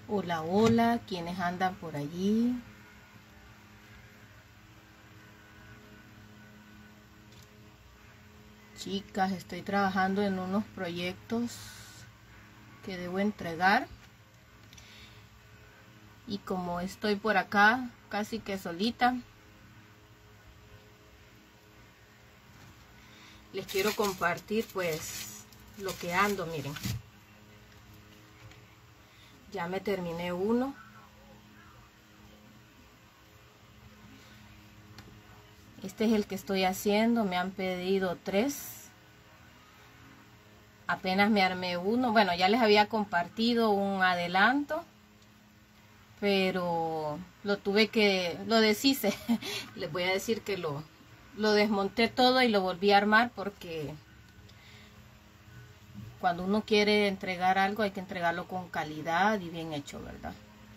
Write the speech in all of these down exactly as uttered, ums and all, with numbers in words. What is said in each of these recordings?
Hola, hola, quienes andan por allí. Chicas, estoy trabajando en unos proyectos que debo entregar. Y como estoy por acá casi que solita, les quiero compartir pues lo que ando, miren. Ya me terminé uno. Este es el que estoy haciendo, me han pedido tres. Apenas me armé uno. Bueno, ya les había compartido un adelanto, pero lo tuve que, lo deshice. Les voy a decir que lo, lo desmonté todo y lo volví a armar porque cuando uno quiere entregar algo hay que entregarlo con calidad y bien hecho, ¿verdad?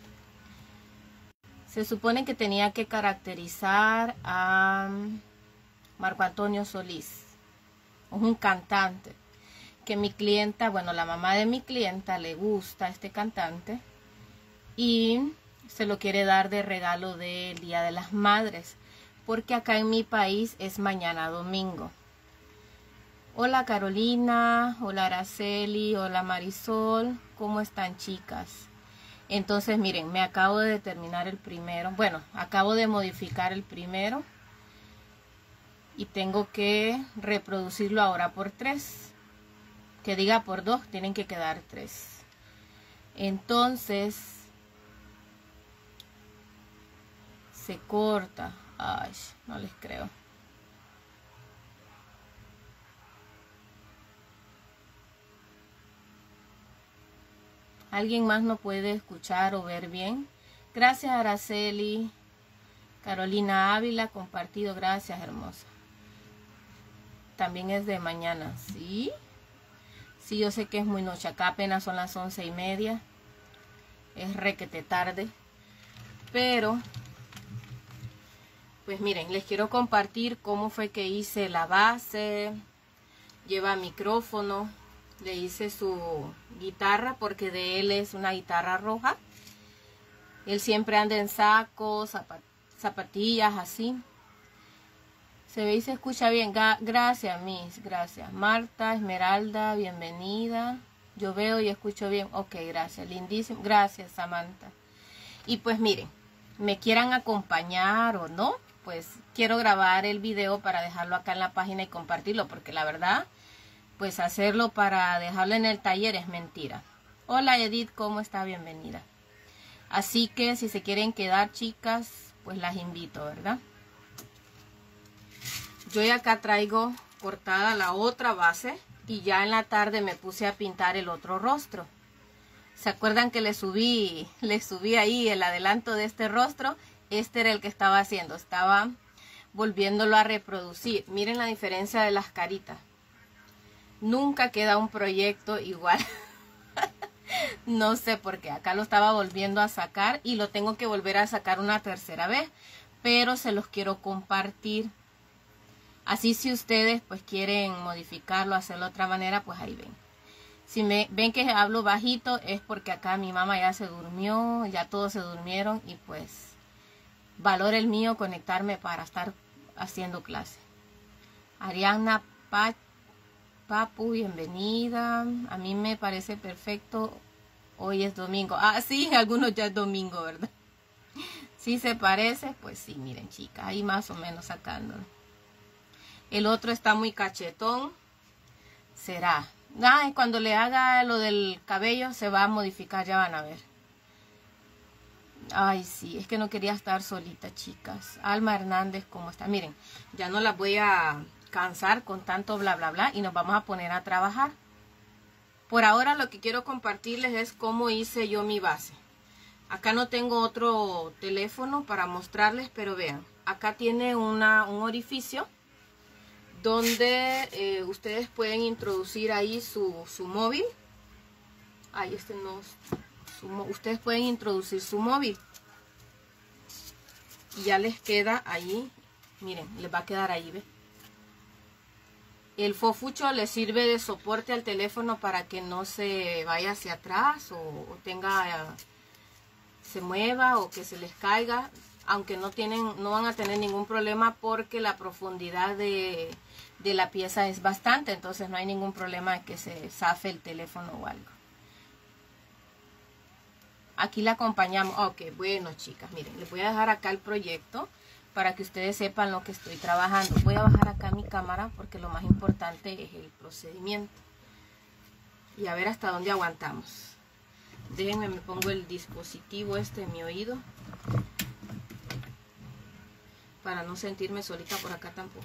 Se supone que tenía que caracterizar a Marco Antonio Solís, un cantante que mi clienta, bueno, la mamá de mi clienta le gusta este cantante y se lo quiere dar de regalo del Día de las Madres, porque acá en mi país es mañana domingo. Hola Carolina, hola Araceli, hola Marisol, ¿cómo están chicas? Entonces miren, me acabo de terminar el primero, bueno, acabo de modificar el primero y tengo que reproducirlo ahora por tres, que diga por dos, tienen que quedar tres. Entonces se corta, ay, no les creo. ¿Alguien más no puede escuchar o ver bien? Gracias Araceli. Carolina Ávila, compartido, gracias hermosa. También es de mañana, ¿sí? Sí, yo sé que es muy noche, acá apenas son las once y media. Es requete tarde. Pero, pues miren, les quiero compartir cómo fue que hice la base. Lleva micrófono. Le hice su guitarra porque de él es una guitarra roja. Él siempre anda en sacos, zapat zapatillas, así. Se ve y se escucha bien. Gracias, Miss. Gracias. Marta, Esmeralda, bienvenida. Yo veo y escucho bien. Ok, gracias. Lindísimo. Gracias, Samantha. Y pues miren, me quieran acompañar o no, pues quiero grabar el video para dejarlo acá en la página y compartirlo, porque la verdad, pues hacerlo para dejarlo en el taller es mentira. Hola Edith, ¿cómo está? Bienvenida. Así que si se quieren quedar chicas, pues las invito, ¿verdad? Yo ya acá traigo cortada la otra base y ya en la tarde me puse a pintar el otro rostro. ¿Se acuerdan que le subí, le subí ahí el adelanto de este rostro? Este era el que estaba haciendo, estaba volviéndolo a reproducir. Miren la diferencia de las caritas. Nunca queda un proyecto igual. No sé por qué. Acá lo estaba volviendo a sacar y lo tengo que volver a sacar una tercera vez. Pero se los quiero compartir. Así si ustedes pues quieren modificarlo, hacerlo de otra manera, pues ahí ven. Si me ven que hablo bajito es porque acá mi mamá ya se durmió, ya todos se durmieron y pues valoro el mío conectarme para estar haciendo clase. Ariana Pach Papu, bienvenida. A mí me parece perfecto. Hoy es domingo. Ah, sí, algunos ya es domingo, ¿verdad? Si se parece, pues sí, miren, chicas, ahí más o menos sacándolo. El otro está muy cachetón. Será. Ah, cuando le haga lo del cabello se va a modificar, ya van a ver. Ay, sí, es que no quería estar solita, chicas. Alma Hernández, ¿cómo está? Miren, ya no las voy a cansar con tanto bla bla bla y nos vamos a poner a trabajar. Por ahora lo que quiero compartirles es cómo hice yo mi base. Acá no tengo otro teléfono para mostrarles, pero vean, acá tiene una, un orificio donde eh, ustedes pueden introducir ahí su, su móvil. Ay, este no, su, ustedes pueden introducir su móvil y ya les queda ahí, miren, les va a quedar ahí, ¿ves? El fofucho le sirve de soporte al teléfono para que no se vaya hacia atrás o, o tenga se mueva o que se les caiga, aunque no tienen, no van a tener ningún problema porque la profundidad de, de la pieza es bastante, entonces no hay ningún problema de que se zafe el teléfono o algo. Aquí la acompañamos. Ok, bueno, chicas, miren, les voy a dejar acá el proyecto para que ustedes sepan lo que estoy trabajando. Voy a bajar acá mi cámara porque lo más importante es el procedimiento. Y a ver hasta dónde aguantamos. Déjenme, me pongo el dispositivo este en mi oído para no sentirme solita por acá tampoco.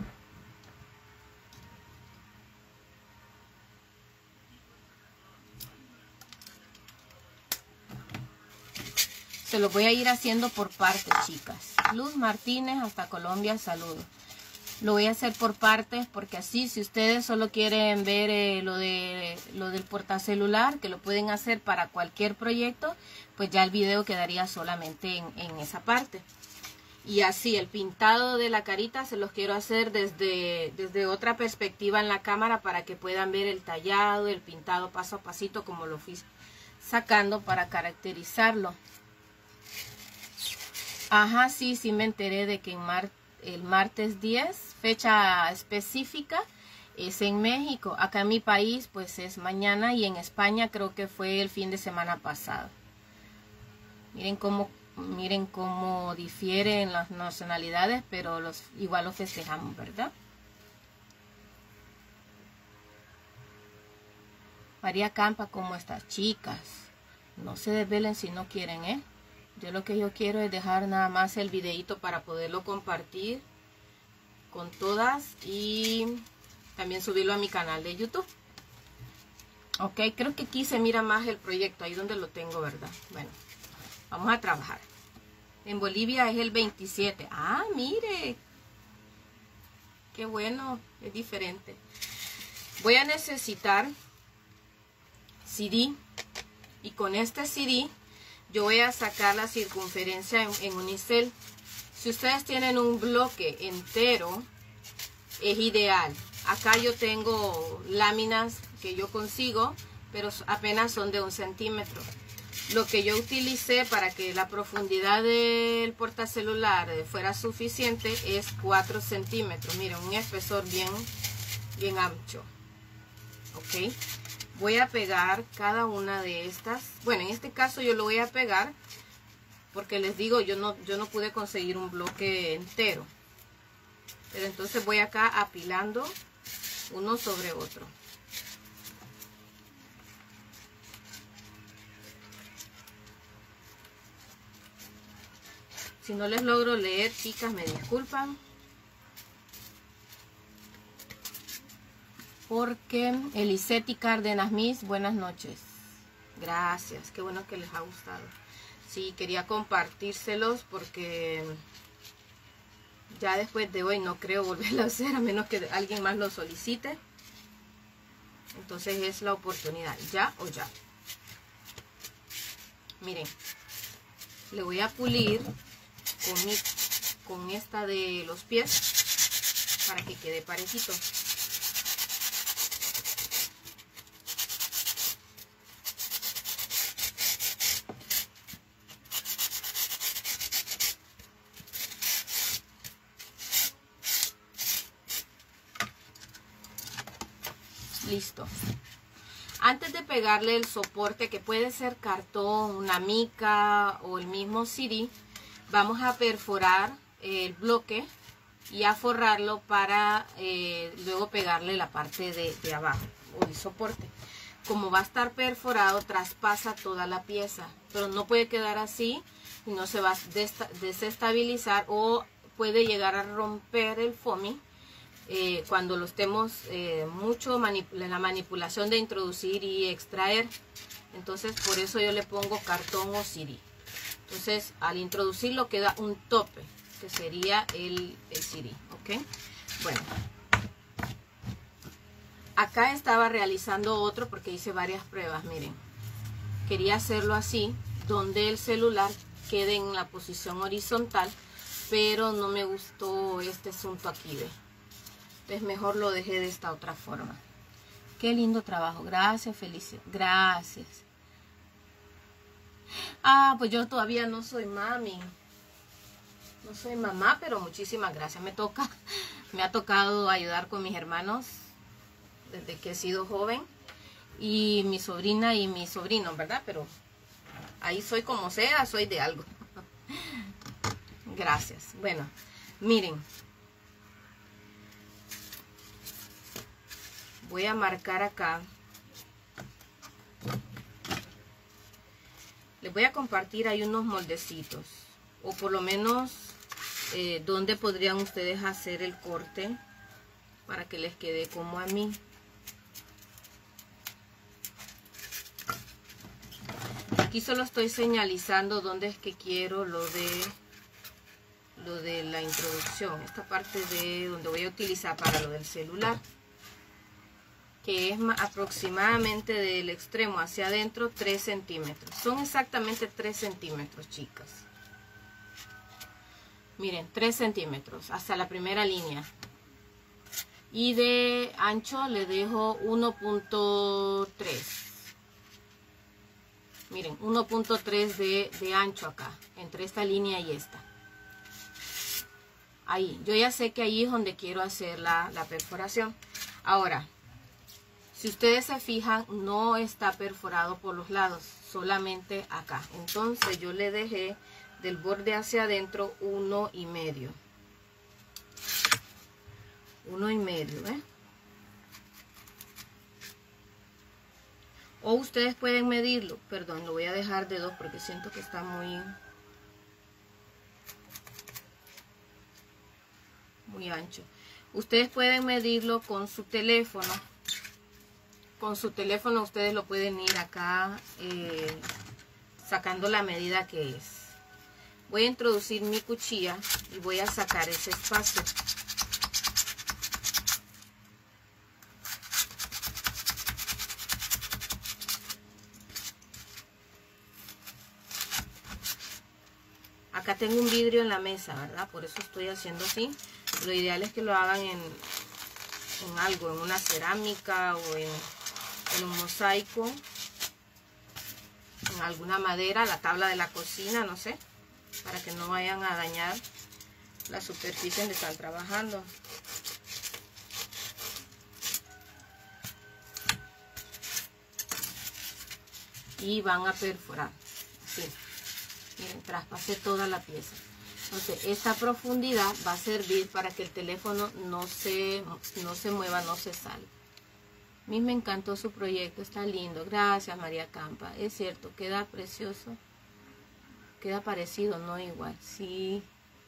Se los voy a ir haciendo por partes, chicas. Luz Martínez, hasta Colombia, saludos. Lo voy a hacer por partes porque así, si ustedes solo quieren ver eh, lo, de, lo del portacelular, que lo pueden hacer para cualquier proyecto, pues ya el video quedaría solamente en, en esa parte. Y así, el pintado de la carita se los quiero hacer desde, desde otra perspectiva en la cámara para que puedan ver el tallado, el pintado paso a pasito como lo fui sacando para caracterizarlo. Ajá, sí, sí me enteré de que en mar, el martes diez, fecha específica, es en México. Acá en mi país pues es mañana y en España creo que fue el fin de semana pasado. Miren cómo, miren cómo difieren las nacionalidades, pero los, igual lo festejamos, ¿verdad? María Campa, ¿cómo estás, chicas? No se desvelen si no quieren, ¿eh? Yo lo que yo quiero es dejar nada más el videito para poderlo compartir con todas y también subirlo a mi canal de YouTube. Ok, creo que aquí se mira más el proyecto, ahí donde lo tengo, ¿verdad? Bueno, vamos a trabajar. En Bolivia es el veintisiete. Ah, mire. Qué bueno, es diferente. Voy a necesitar C D y con este C D yo voy a sacar la circunferencia en, en unicel. Si ustedes tienen un bloque entero, es ideal. Acá yo tengo láminas que yo consigo, pero apenas son de un centímetro. Lo que yo utilicé para que la profundidad del portacelular fuera suficiente es cuatro centímetros. Miren, un espesor bien, bien ancho. Ok. Voy a pegar cada una de estas. Bueno, en este caso yo lo voy a pegar porque les digo, yo no, yo no pude conseguir un bloque entero. Pero entonces voy acá apilando uno sobre otro. Si no les logro leer, chicas, me disculpan. Porque Eliseti Cárdenas Miss, buenas noches. Gracias, qué bueno que les ha gustado. Sí, quería compartírselos porque ya después de hoy no creo volverlo a hacer a menos que alguien más lo solicite. Entonces es la oportunidad, ya o ya. Miren, le voy a pulir con, mi, con esta de los pies para que quede parejito. Listo. Antes de pegarle el soporte, que puede ser cartón, una mica o el mismo C D, vamos a perforar el bloque y a forrarlo para eh, luego pegarle la parte de, de abajo o el soporte. Como va a estar perforado, traspasa toda la pieza, pero no puede quedar así y no se va a desestabilizar o puede llegar a romper el foamy. Eh, cuando lo estemos eh, mucho en la manipulación de introducir y extraer. Entonces por eso yo le pongo cartón o C D. Entonces al introducirlo queda un tope que sería el, el C D. ¿Ok? Bueno, acá estaba realizando otro porque hice varias pruebas. Miren, quería hacerlo así, donde el celular quede en la posición horizontal, pero no me gustó este asunto aquí, ¿ve? Entonces mejor lo dejé de esta otra forma. Qué lindo trabajo. Gracias, Felicia. Gracias. Ah, pues yo todavía no soy mami. No soy mamá, pero muchísimas gracias. Me toca, me ha tocado ayudar con mis hermanos desde que he sido joven. Y mi sobrina y mi sobrino, ¿verdad? Pero ahí soy como sea, soy de algo. Gracias. Bueno, miren. Voy a marcar acá. Les voy a compartir ahí unos moldecitos. O por lo menos eh, donde podrían ustedes hacer el corte para que les quede como a mí. Aquí solo estoy señalizando dónde es que quiero lo de lo de la introducción, esta parte de donde voy a utilizar para lo del celular, que es aproximadamente del extremo hacia adentro tres centímetros. Son exactamente tres centímetros, chicas. Miren, tres centímetros hasta la primera línea. Y de ancho le dejo uno punto tres. Miren, uno punto tres de, de ancho acá, entre esta línea y esta. Ahí, yo ya sé que ahí es donde quiero hacer la, la perforación. Ahora, si ustedes se fijan, no está perforado por los lados, solamente acá. Entonces yo le dejé del borde hacia adentro uno y medio. Uno y medio, ¿eh? O ustedes pueden medirlo, perdón, lo voy a dejar de dos porque siento que está muy, muy ancho. Ustedes pueden medirlo con su teléfono. Con su teléfono ustedes lo pueden ir acá eh, sacando la medida que es. Voy a introducir mi cuchilla y voy a sacar ese espacio. Acá tengo un vidrio en la mesa, ¿verdad? Por eso estoy haciendo así. Lo ideal es que lo hagan en, en algo, en una cerámica o en, en un mosaico, en alguna madera, la tabla de la cocina, no sé, para que no vayan a dañar la superficie donde están trabajando. Y van a perforar, así. Miren, traspasé toda la pieza. Entonces, esta profundidad va a servir para que el teléfono no se, no se mueva, no se salga. A mí me encantó su proyecto, está lindo. Gracias, María Campa. Es cierto, queda precioso. Queda parecido, no igual. Sí.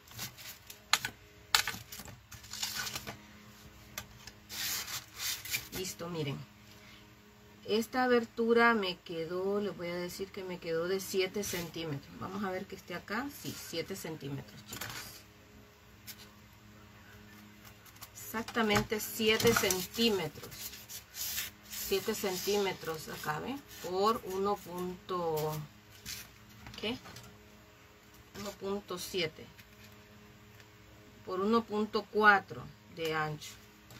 Listo, miren. Esta abertura me quedó, les voy a decir que me quedó de siete centímetros. Vamos a ver que esté acá. Sí, siete centímetros, chicos. Exactamente siete centímetros. siete centímetros acá, ¿ve? Por uno. ¿Qué? uno punto siete. Por uno punto cuatro de ancho.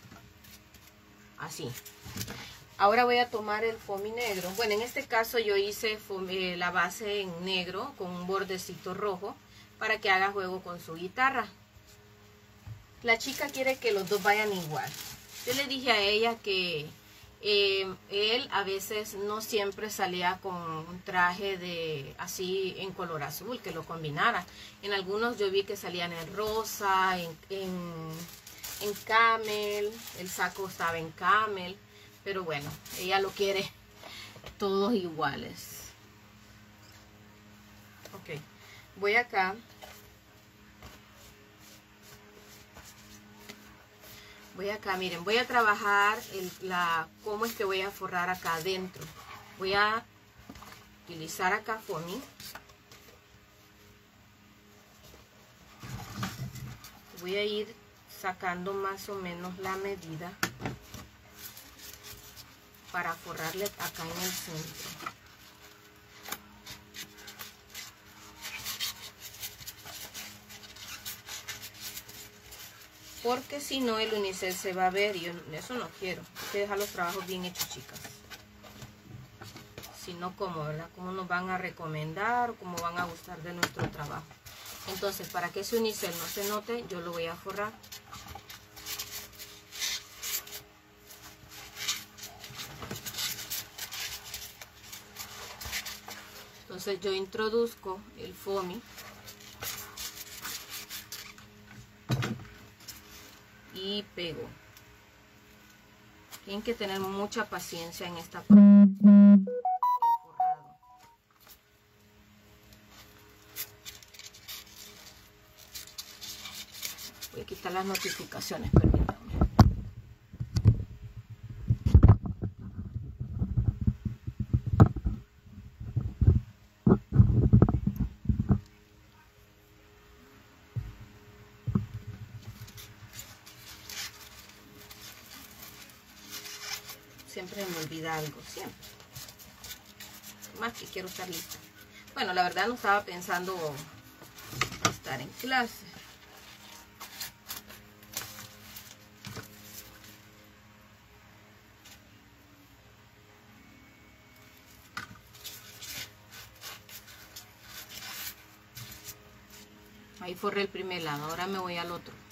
Así. Ahora voy a tomar el foamy negro. Bueno, en este caso yo hice foamy, la base en negro con un bordecito rojo para que haga juego con su guitarra. La chica quiere que los dos vayan igual. Yo le dije a ella que eh, él a veces no siempre salía con un traje de así en color azul, que lo combinara. En algunos yo vi que salían en rosa, en, en, en camel, el saco estaba en camel. Pero bueno, ella lo quiere todos iguales. Ok, voy acá. Voy acá, miren, voy a trabajar el, la, cómo es que voy a forrar acá adentro. Voy a utilizar acá foamy. Voy a ir sacando más o menos la medida para forrarle acá en el centro. Porque si no el unicel se va a ver y yo eso no quiero. Hay que dejar los trabajos bien hechos, chicas. Si no cómo, ¿verdad? Cómo nos van a recomendar, cómo van a gustar de nuestro trabajo. Entonces, para que ese unicel no se note, yo lo voy a forrar. Entonces yo introduzco el foamy y pego. Tienen que tener mucha paciencia en esta parte. Voy a quitar las notificaciones, permítanme. Siempre me olvida algo, siempre. Más que quiero estar lista. Bueno, la verdad no estaba pensando estar en clase. Ahí forré el primer lado, ahora me voy al otro.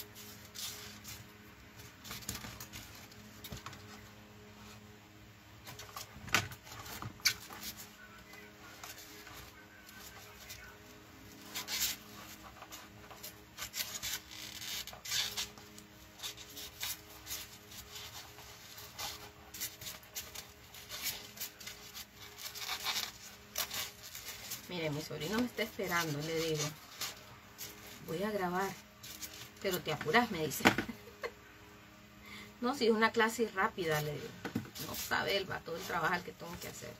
Miren, mi sobrino me está esperando, le digo, voy a grabar, pero te apuras, me dice. No, si es una clase rápida, le digo, no sabe él, va todo el trabajo que tengo que hacer.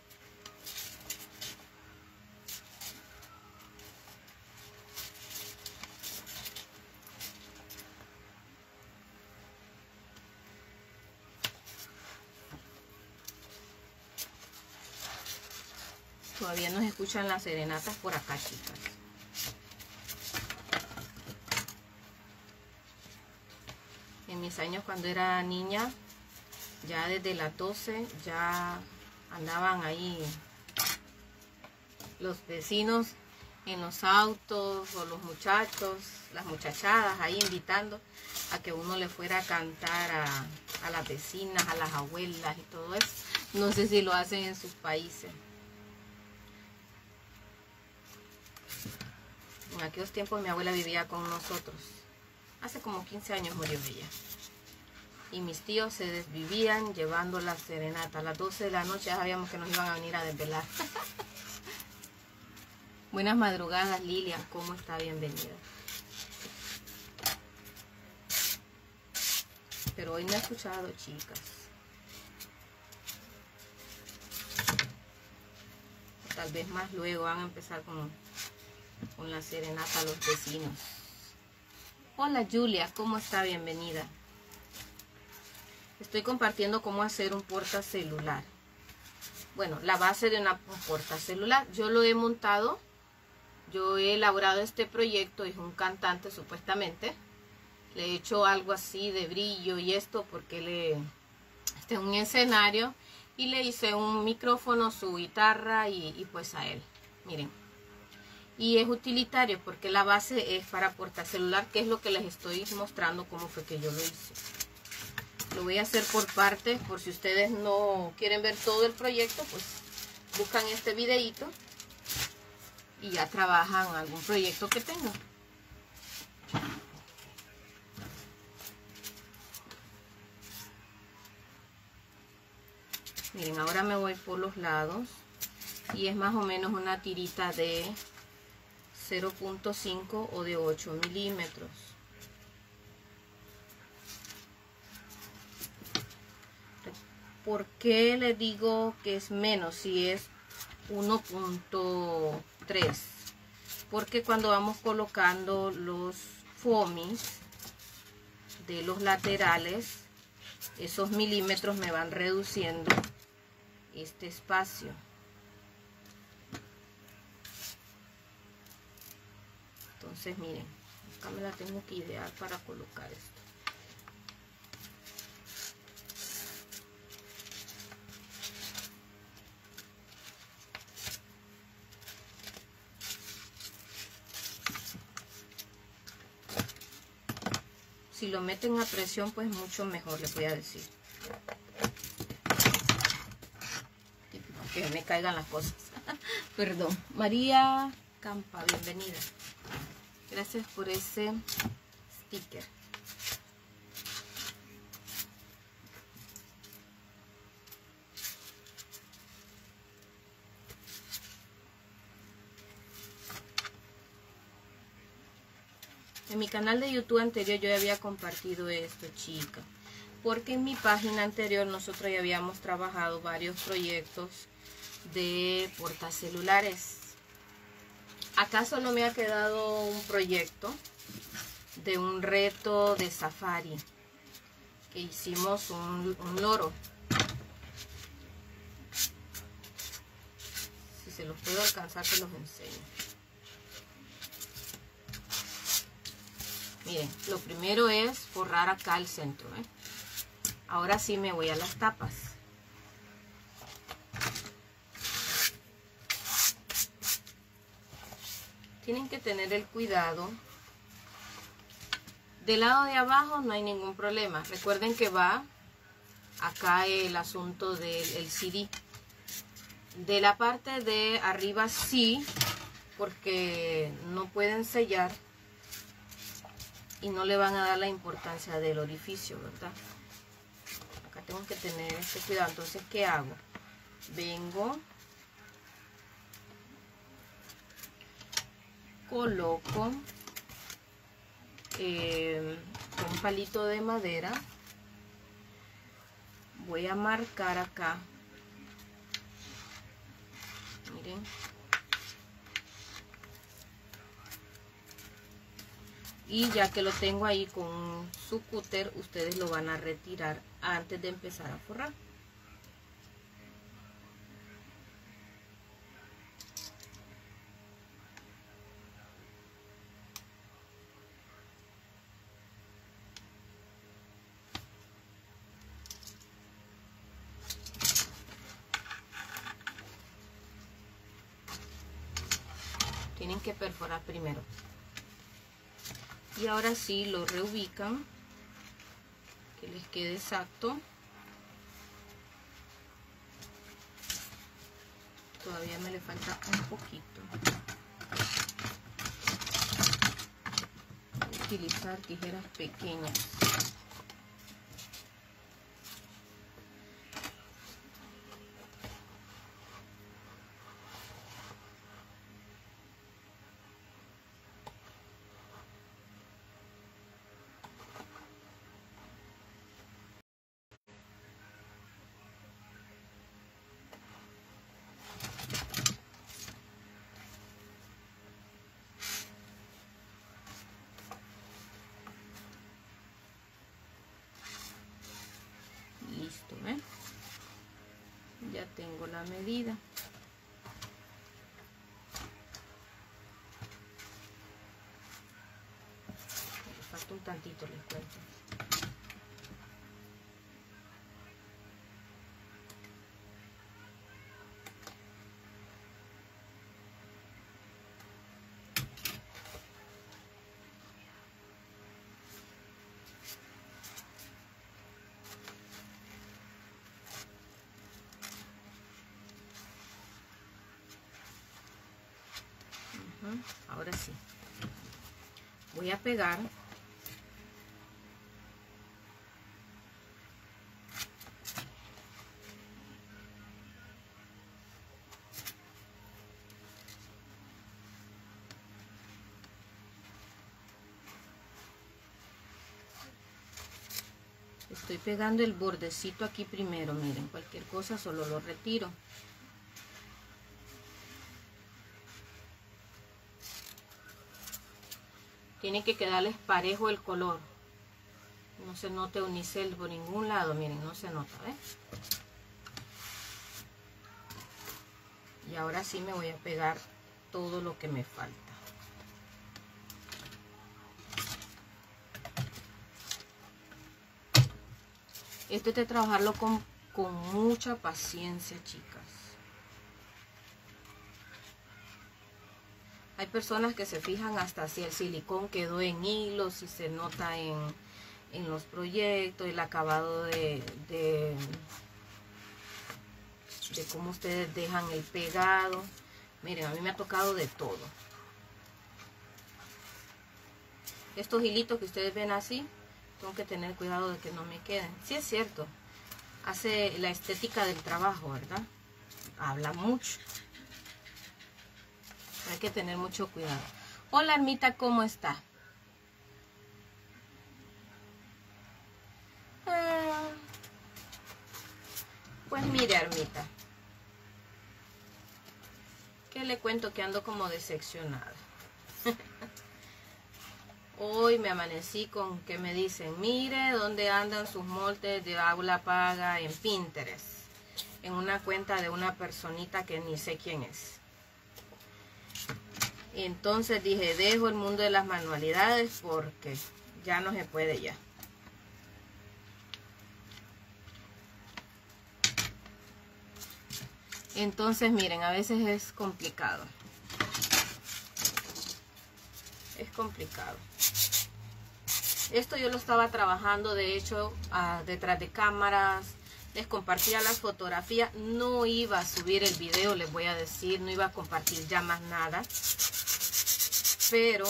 Todavía no se escuchan las serenatas por acá, chicas. En mis años cuando era niña, ya desde las doce, ya andaban ahí los vecinos en los autos, o los muchachos, las muchachadas ahí invitando a que uno le fuera a cantar a, a las vecinas, a las abuelas y todo eso. No sé si lo hacen en sus países. En aquellos tiempos mi abuela vivía con nosotros. Hace como quince años murió ella. Y mis tíos se desvivían llevando la serenata. A las doce de la noche ya sabíamos que nos iban a venir a desvelar. Buenas madrugadas, Lilian. ¿Cómo está? Bienvenida. Pero hoy no he escuchado, chicas. Tal vez más luego van a empezar con... con la serenata a los vecinos. Hola Julia, ¿cómo está? Bienvenida. Estoy compartiendo cómo hacer un portacelular. Bueno, la base de una, un portacelular. Yo lo he montado. Yo he elaborado este proyecto. Es un cantante supuestamente. Le he hecho algo así de brillo y esto porque le... Este es un escenario. Y le hice un micrófono, su guitarra y, y pues a él. Miren. Y es utilitario porque la base es para portacelular, que es lo que les estoy mostrando cómo fue que yo lo hice. Lo voy a hacer por partes, por si ustedes no quieren ver todo el proyecto, pues buscan este videito y ya trabajan algún proyecto que tengan. Miren, ahora me voy por los lados y es más o menos una tirita de cero punto cinco o de ocho milímetros. ¿Por qué les digo que es menos si es uno punto tres? Porque cuando vamos colocando los foamies de los laterales, esos milímetros me van reduciendo este espacio. Entonces miren, acá me la tengo que idear para colocar esto. si lo meten a presión, pues mucho mejor, les voy a decir. Que me caigan las cosas. Perdón. María Campa, bienvenida. Gracias por ese sticker. En mi canal de YouTube anterior yo ya había compartido esto, chicas, porque en mi página anterior nosotros ya habíamos trabajado varios proyectos de portacelulares. Acá solo me ha quedado un proyecto de un reto de safari que hicimos un, un loro. Si se los puedo alcanzar, se los enseño. Miren, lo primero es forrar acá el centro, ¿eh? Ahora sí me voy a las tapas. Tienen que tener el cuidado. Del lado de abajo no hay ningún problema. Recuerden que va acá el asunto del el C D. De la parte de arriba sí, porque no pueden sellar y no le van a dar la importancia del orificio, ¿verdad? Acá tengo que tener este cuidado. Entonces, ¿qué hago? Vengo, coloco eh, un palito de madera, voy a marcar acá, miren, y ya que lo tengo ahí con su cúter, ustedes lo van a retirar antes de empezar a forrar. Tienen que perforar primero. Y ahora sí lo reubican, que les quede exacto. Todavía me le falta un poquito. Voy a utilizar tijeras pequeñas. ¿Eh? Ya tengo la medida. Me falta un tantito, les cuento. Ahora sí, voy a pegar estoy pegando el bordecito aquí primero. Miren, cualquier cosa solo lo retiro. Tiene que quedarles parejo el color. No se note unicel por ningún lado. Miren, no se nota, ¿ves? Y ahora sí me voy a pegar todo lo que me falta. Esto es de trabajarlo con, con mucha paciencia, chicas. Hay personas que se fijan hasta si el silicón quedó en hilo, si se nota en, en los proyectos, el acabado de, de, de cómo ustedes dejan el pegado. Miren, a mí me ha tocado de todo. Estos hilitos que ustedes ven así, tengo que tener cuidado de que no me queden. Sí es cierto, hace la estética del trabajo, ¿verdad? Habla mucho. Hay que tener mucho cuidado. Hola, Armita, ¿cómo está? Ah, pues mire, Armita, ¿qué le cuento? Que ando como decepcionada. Hoy me amanecí con que me dicen, mire dónde andan sus moldes de aula paga en Pinterest, en una cuenta de una personita que ni sé quién es. Entonces dije, dejo el mundo de las manualidades porque ya no se puede ya. Entonces miren, a veces es complicado. Es complicado. Esto yo lo estaba trabajando, de hecho, uh, detrás de cámaras. Les compartía las fotografías. No iba a subir el video, les voy a decir. No iba a compartir ya más nada. Pero,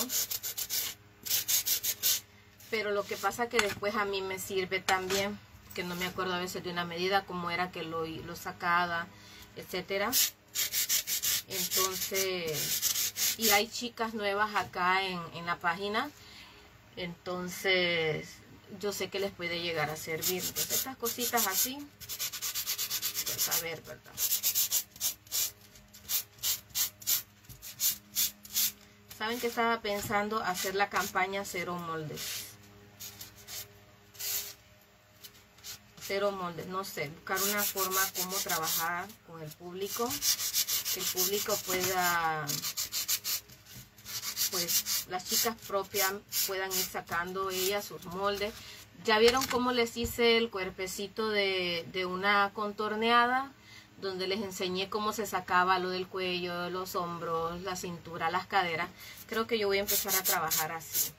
pero lo que pasa que después a mí me sirve también. Que no me acuerdo a veces de una medida, como era que lo, lo sacaba, etcétera. Entonces, y hay chicas nuevas acá en, en la página. Entonces, yo sé que les puede llegar a servir. Entonces, estas cositas así, pues a ver, ¿verdad? ¿Saben que estaba pensando hacer la campaña cero moldes? Cero moldes, no sé, buscar una forma cómo trabajar con el público, que el público pueda, pues las chicas propias puedan ir sacando ellas sus moldes. Ya vieron cómo les hice el cuerpecito de, de una contorneada, donde les enseñé cómo se sacaba lo del cuello, los hombros, la cintura, las caderas. Creo que yo voy a empezar a trabajar así.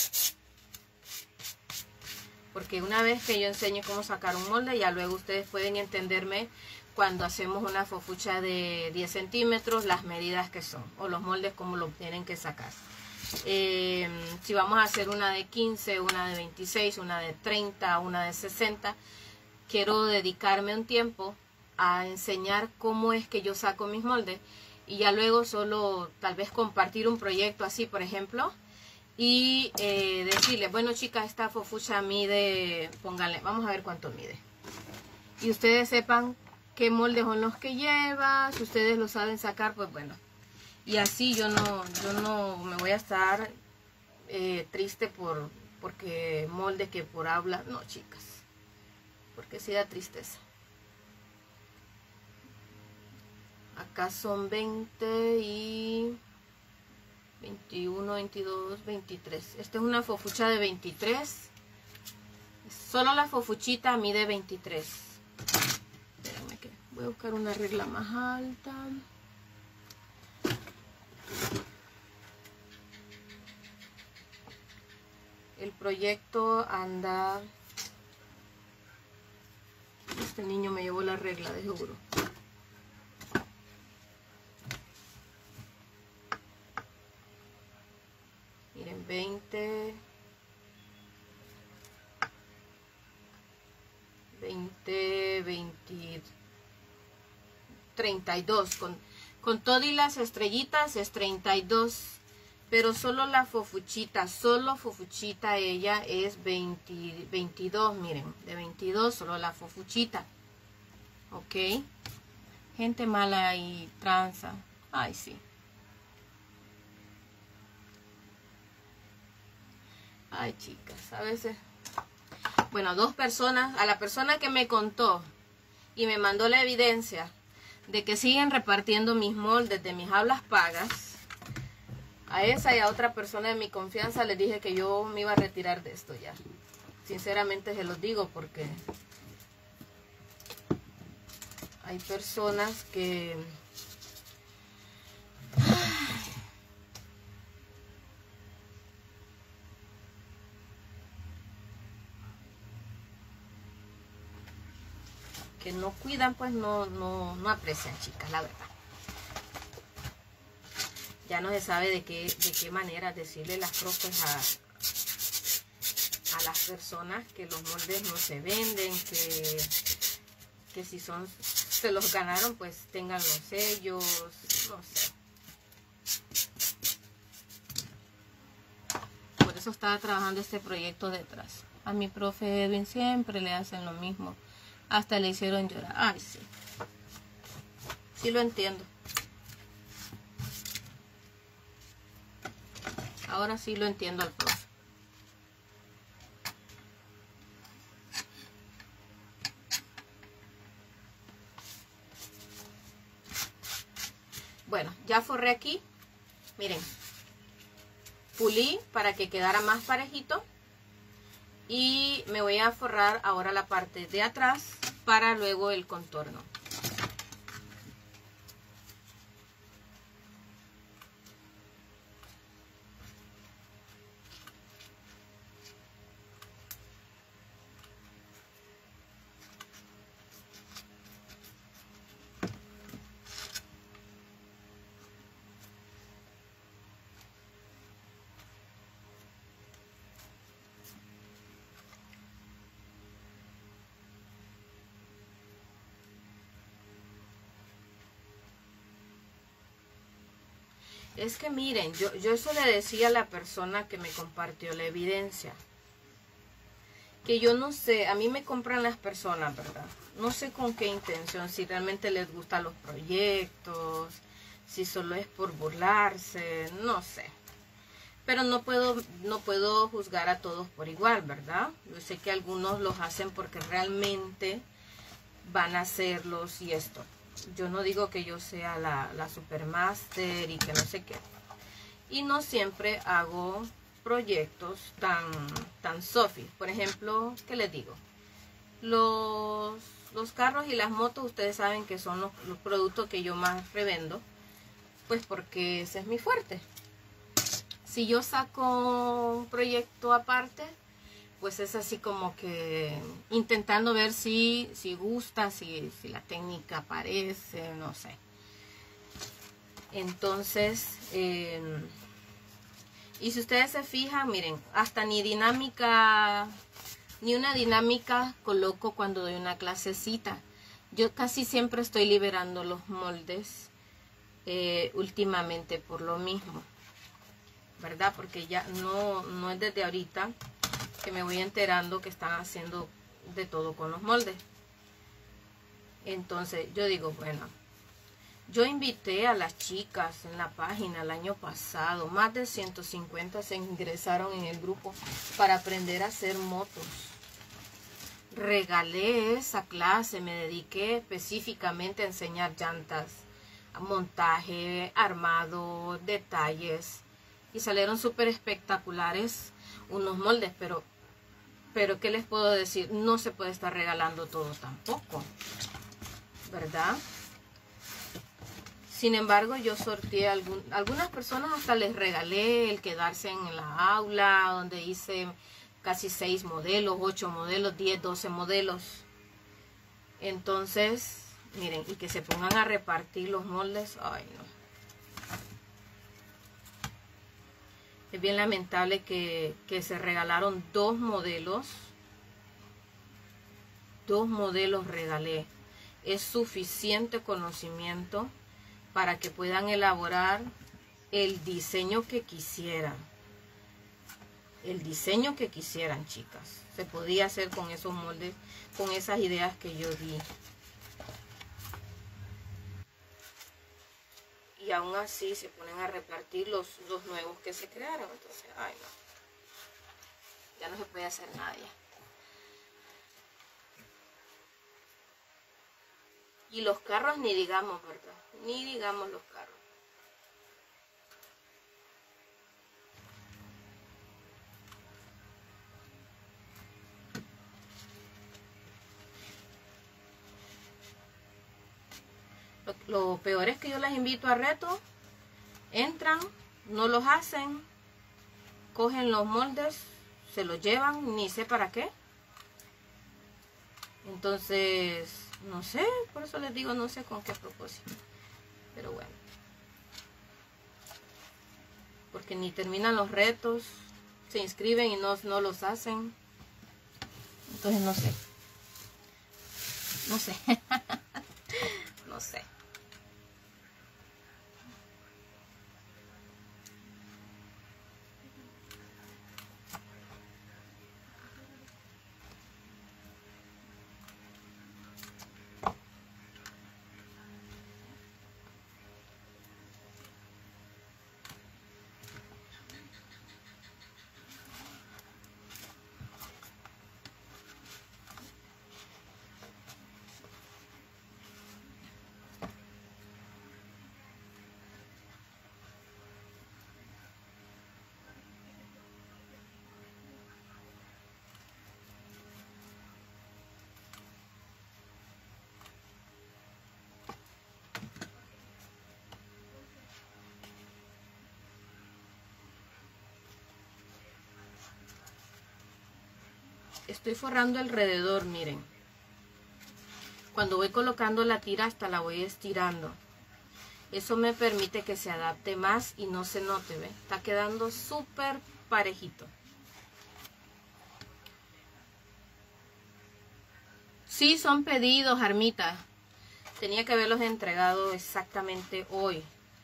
Porque una vez que yo enseñe cómo sacar un molde, ya luego ustedes pueden entenderme cuando hacemos una fofucha de diez centímetros, las medidas que son, o los moldes como lo tienen que sacar. Eh, si vamos a hacer una de quince, una de veintiséis, una de treinta, una de sesenta, quiero dedicarme un tiempo a enseñar cómo es que yo saco mis moldes, y ya luego solo tal vez compartir un proyecto así, por ejemplo, y eh, decirles, bueno chicas, esta fofucha mide, pónganle, vamos a ver cuánto mide, y ustedes sepan qué moldes son los que lleva. Si ustedes lo saben sacar, pues bueno, y así yo no, yo no me voy a estar eh, triste por porque molde que por habla, no chicas, porque sí da tristeza. Acá son veinte y veintiuno, veintidós, veintitrés. Esta es una fofucha de veintitrés. Solo la fofuchita mide veintitrés. Espérenme que voy a buscar una regla más alta. El proyecto anda... Este niño me llevó la regla, de seguro. Miren, veinte, veinte, veinte, treinta y dos. Con, con todo y las estrellitas es treinta y dos. Pero solo la fofuchita, solo fofuchita ella es veinte, veintidós, miren, de veintidós solo la fofuchita. Ok. Gente mala y tranza. Ay, sí. Ay, chicas, a veces... Bueno, dos personas, a la persona que me contó y me mandó la evidencia de que siguen repartiendo mis moldes de mis aulas pagas, a esa y a otra persona de mi confianza les dije que yo me iba a retirar de esto ya. Sinceramente se los digo porque hay personas que... que no cuidan, pues no, no, no aprecian, chicas, la verdad. Ya no se sabe de qué, de qué manera decirle las cosas a, a las personas que los moldes no se venden, que, que si son, se los ganaron, pues tengan los sellos, no sé. Por eso estaba trabajando este proyecto detrás. A mi profe Edwin siempre le hacen lo mismo. Hasta le hicieron llorar. Ay, sí. Sí lo entiendo. Ahora sí lo entiendo al profe. Bueno, ya forré aquí. Miren. Pulí para que quedara más parejito. Y me voy a forrar ahora la parte de atrás para luego el contorno. Es que miren, yo, yo eso le decía a la persona que me compartió la evidencia. Que yo no sé, a mí me compran las personas, ¿verdad? No sé con qué intención, si realmente les gustan los proyectos, si solo es por burlarse, no sé. Pero no puedo, no puedo juzgar a todos por igual, ¿verdad? Yo sé que algunos los hacen porque realmente van a hacerlos y esto. Yo no digo que yo sea la, la supermaster y que no sé qué. Y no siempre hago proyectos tan, tan sofi. Por ejemplo, ¿qué les digo? Los, los carros y las motos, ustedes saben que son los, los productos que yo más revendo. Pues porque ese es mi fuerte. Si yo saco un proyecto aparte, pues es así como que intentando ver si, si gusta, si, si la técnica parece, no sé. Entonces, eh, y si ustedes se fijan, miren, hasta ni dinámica, ni una dinámica coloco cuando doy una clasecita. Yo casi siempre estoy liberando los moldes eh, últimamente por lo mismo, ¿verdad? Porque ya no, no es desde ahorita que me voy enterando que están haciendo de todo con los moldes. Entonces yo digo, bueno, yo invité a las chicas en la página el año pasado, más de ciento cincuenta se ingresaron en el grupo para aprender a hacer motos. Regalé esa clase, me dediqué específicamente a enseñar llantas, montaje, armado, detalles, y salieron súper espectaculares unos moldes, pero pero ¿qué les puedo decir? No se puede estar regalando todo tampoco, ¿verdad? Sin embargo, yo sorteé a algún, algunas personas, hasta les regalé el quedarse en la aula, donde hice casi seis modelos, ocho modelos, diez, doce modelos. Entonces, miren, y que se pongan a repartir los moldes, ay no. Es bien lamentable que, que se regalaron dos modelos. Dos modelos regalé. Es suficiente conocimiento para que puedan elaborar el diseño que quisieran. El diseño que quisieran, chicas. Se podía hacer con esos moldes, con esas ideas que yo di. Y aún así se ponen a repartir los, los nuevos que se crearon. Entonces, ay no. Ya no se puede hacer nada ya. Y los carros ni digamos, ¿verdad? Ni digamos los carros. Lo, lo peor es que yo las invito a reto. Entran, no los hacen, cogen los moldes, se los llevan, ni sé para qué. Entonces, No sé, por eso les digo, no sé con qué propósito. Pero bueno. Porque ni terminan los retos, se inscriben y no, no los hacen. Entonces no sé. No sé. No sé. Estoy forrando alrededor, miren. Cuando voy colocando la tira hasta la voy estirando. Eso me permite que se adapte más y no se note, ¿ve? Está quedando súper parejito. Sí, son pedidos, Armita. Tenía que haberlos entregado exactamente hoy.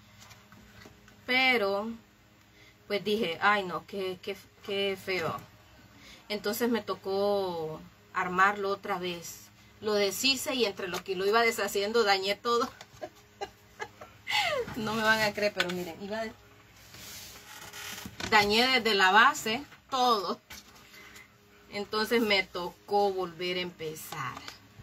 Pero, pues dije, ay no, qué, qué, qué feo. Entonces me tocó armarlo otra vez. Lo deshice y entre lo que lo iba deshaciendo dañé todo. No me van a creer, pero miren, iba de... dañé desde la base todo. Entonces me tocó volver a empezar.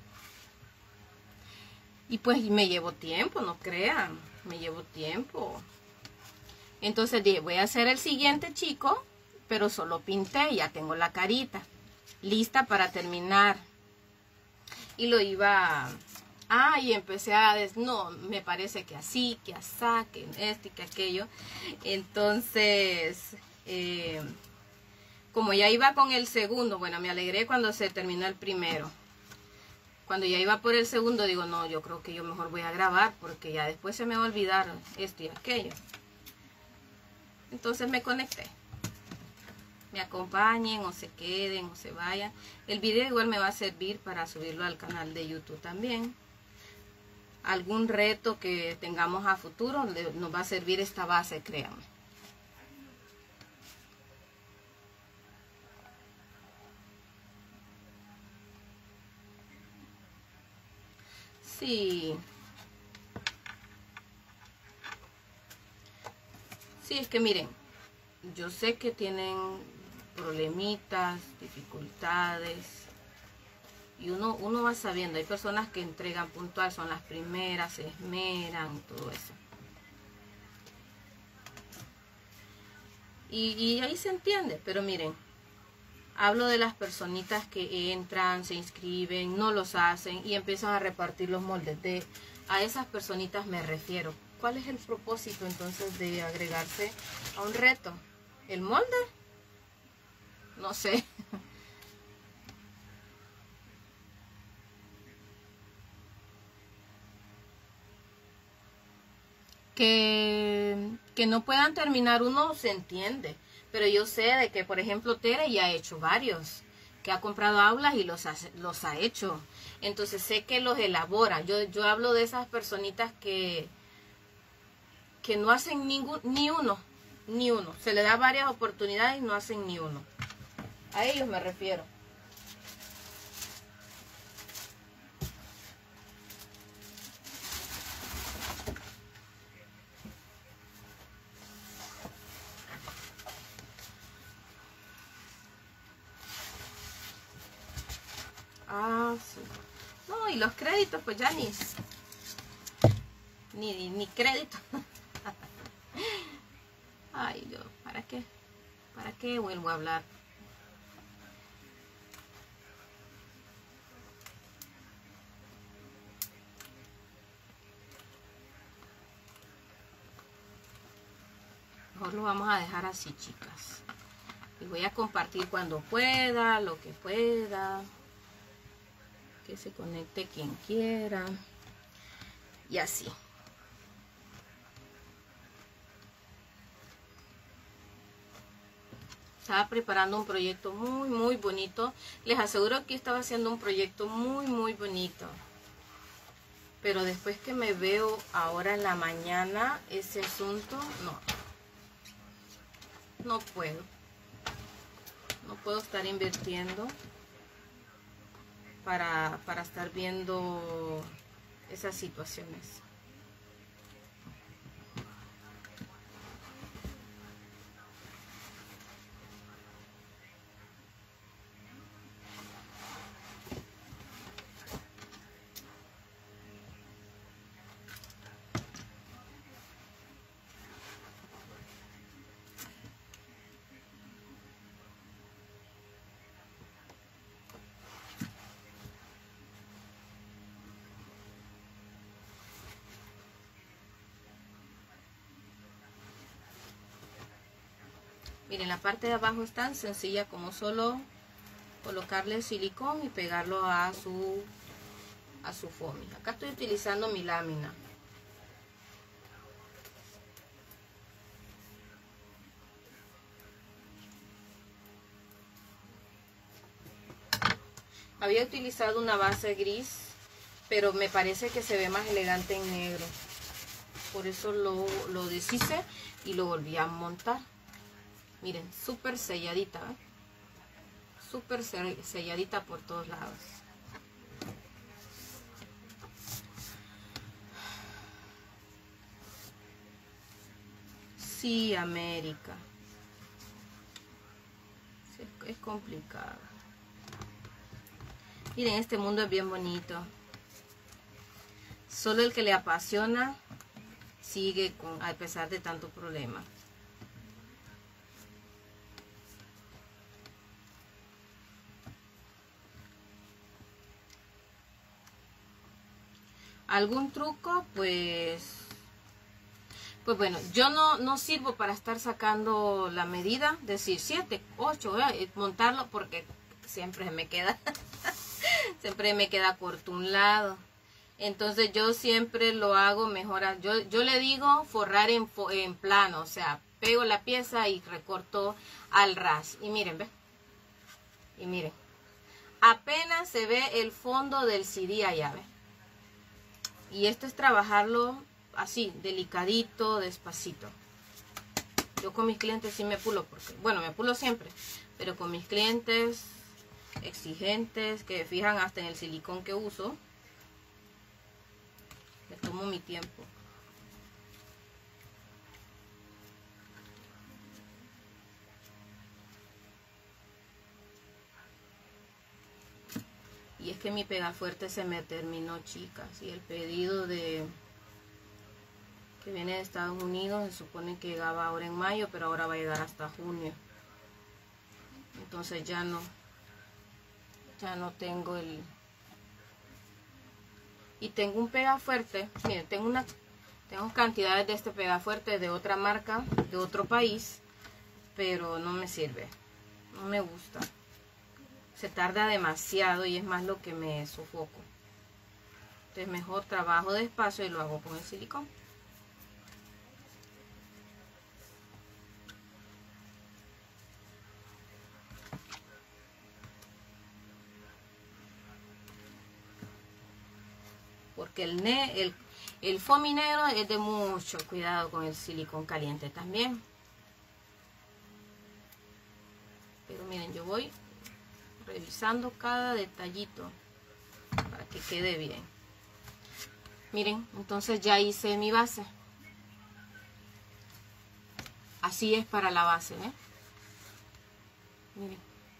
Y pues me llevó tiempo, no crean. Me llevó tiempo. Entonces dije, voy a hacer el siguiente chico, pero solo pinté, ya tengo la carita lista para terminar. Y lo iba... Ah, y empecé a... Des... No, me parece que así, que asá, que este y que aquello. Entonces, eh, como ya iba con el segundo, bueno, me alegré cuando se terminó el primero. Cuando ya iba por el segundo, digo, no, yo creo que yo mejor voy a grabar, porque ya después se me va a olvidar esto y aquello. Entonces me conecté. Me acompañen o se queden o se vayan. El video igual me va a servir para subirlo al canal de YouTube también. Algún reto que tengamos a futuro nos va a servir esta base, créanme. Sí. Sí, es que miren, yo sé que tienen problemitas, dificultades. Y uno, uno va sabiendo, hay personas que entregan puntual, son las primeras, se esmeran, todo eso. Y, y ahí se entiende, pero miren, hablo de las personitas que entran, se inscriben, no los hacen y empiezan a repartir los moldes. De, a esas personitas me refiero. ¿Cuál es el propósito entonces de agregarse a un reto? ¿El molde? No sé. Que, que no puedan terminar uno se entiende, pero yo sé de que, por ejemplo, Tere ya ha hecho varios, que ha comprado aulas y los ha, los ha hecho, entonces sé que los elabora. Yo, yo hablo de esas personitas que, que no hacen ningún, ni uno, ni uno, se le da varias oportunidades y no hacen ni uno. A ellos me refiero. Ah, sí. No, y los créditos, pues ya ni... Ni, ni crédito. Ay, Dios, ¿para qué? ¿Para qué vuelvo a hablar? Mejor lo vamos a dejar así, chicas. Y voy a compartir cuando pueda, lo que pueda. que se conecte quien quiera y así. Estaba preparando un proyecto muy muy bonito. Les aseguro que estaba haciendo un proyecto muy muy bonito. Pero después que me veo ahora en la mañana ese asunto, no. No puedo. No puedo estar invirtiendo para, para estar viendo esas situaciones. Miren, la parte de abajo es tan sencilla como solo colocarle el silicón y pegarlo a su, a su foamy. Acá estoy utilizando mi lámina. Había utilizado una base gris, pero me parece que se ve más elegante en negro. Por eso lo, lo deshice y lo volví a montar. Miren, súper selladita, ¿eh? Súper selladita por todos lados. Sí, América. Sí, es complicado. Miren, este mundo es bien bonito. Solo el que le apasiona sigue con, a pesar de tanto problema. ¿Algún truco? Pues, pues bueno, yo no, no sirvo para estar sacando la medida, decir siete, ocho, eh, montarlo porque siempre me queda, siempre me queda corto un lado. Entonces yo siempre lo hago mejor, yo, yo le digo forrar en, en plano, o sea, pego la pieza y recorto al ras. Y miren, ve, y miren, apenas se ve el fondo del C D allá, ve. Y esto es trabajarlo así, delicadito, despacito. Yo con mis clientes sí me pulo, porque, bueno, me pulo siempre, pero con mis clientes exigentes, que fijan hasta en el silicón que uso, me tomo mi tiempo. Y es que mi pegafuerte se me terminó, chicas. Y el pedido de que viene de Estados Unidos se supone que llegaba ahora en mayo, pero ahora va a llegar hasta junio. Entonces ya no, ya no tengo el... Y tengo un pegafuerte, miren, tengo una, tengo cantidades de este pegafuerte de otra marca, de otro país, pero no me sirve, no me gusta. Se tarda demasiado y es más lo que me sofoco. Entonces mejor trabajo despacio y lo hago con el silicón. Porque el, ne el, el foamy negro es de mucho cuidado con el silicón caliente también. Pero miren, yo voy revisando cada detallito para que quede bien. Miren, entonces ya hice mi base. Así es para la base, ¿eh? Miren.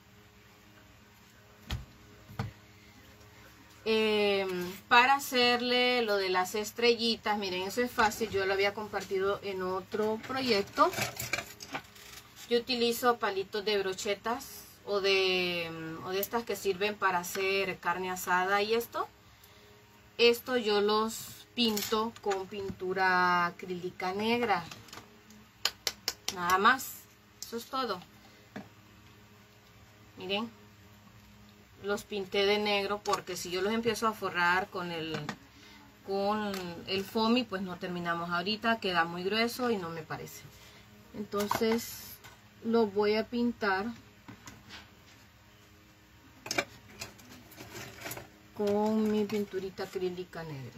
Eh, para hacerle lo de las estrellitas, miren, eso es fácil. Yo lo había compartido en otro proyecto. Yo utilizo palitos de brochetas o de, o de estas que sirven para hacer carne asada y esto. Esto yo los pinto con pintura acrílica negra. Nada más. Eso es todo. Miren. los pinté de negro, porque si yo los empiezo a forrar con el con el foamy, pues no terminamos ahorita, queda muy grueso y no me parece. Entonces lo voy a pintar con mi pinturita acrílica negra.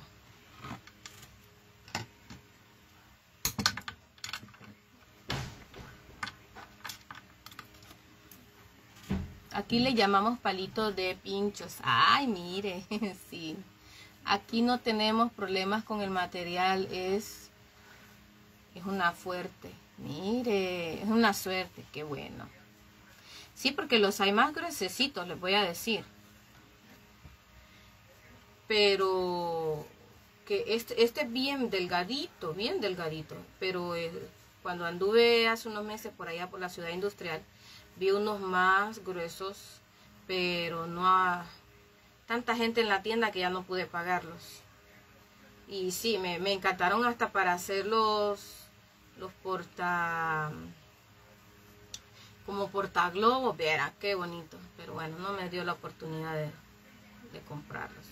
Aquí le llamamos palitos de pinchos. Ay, mire, sí. Aquí no tenemos problemas con el material, es, es una fuerte. Mire, es una suerte, qué bueno. Sí, porque los hay más gruesecitos, les voy a decir. Pero que este, este es bien delgadito, bien delgadito. Pero eh, cuando anduve hace unos meses por allá por la ciudad industrial, vi unos más gruesos, pero no a tanta gente en la tienda que ya no pude pagarlos. Y sí, me, me encantaron hasta para hacer los, los porta, como portaglobos, verá, qué bonito. Pero bueno, no me dio la oportunidad de, de comprarlos.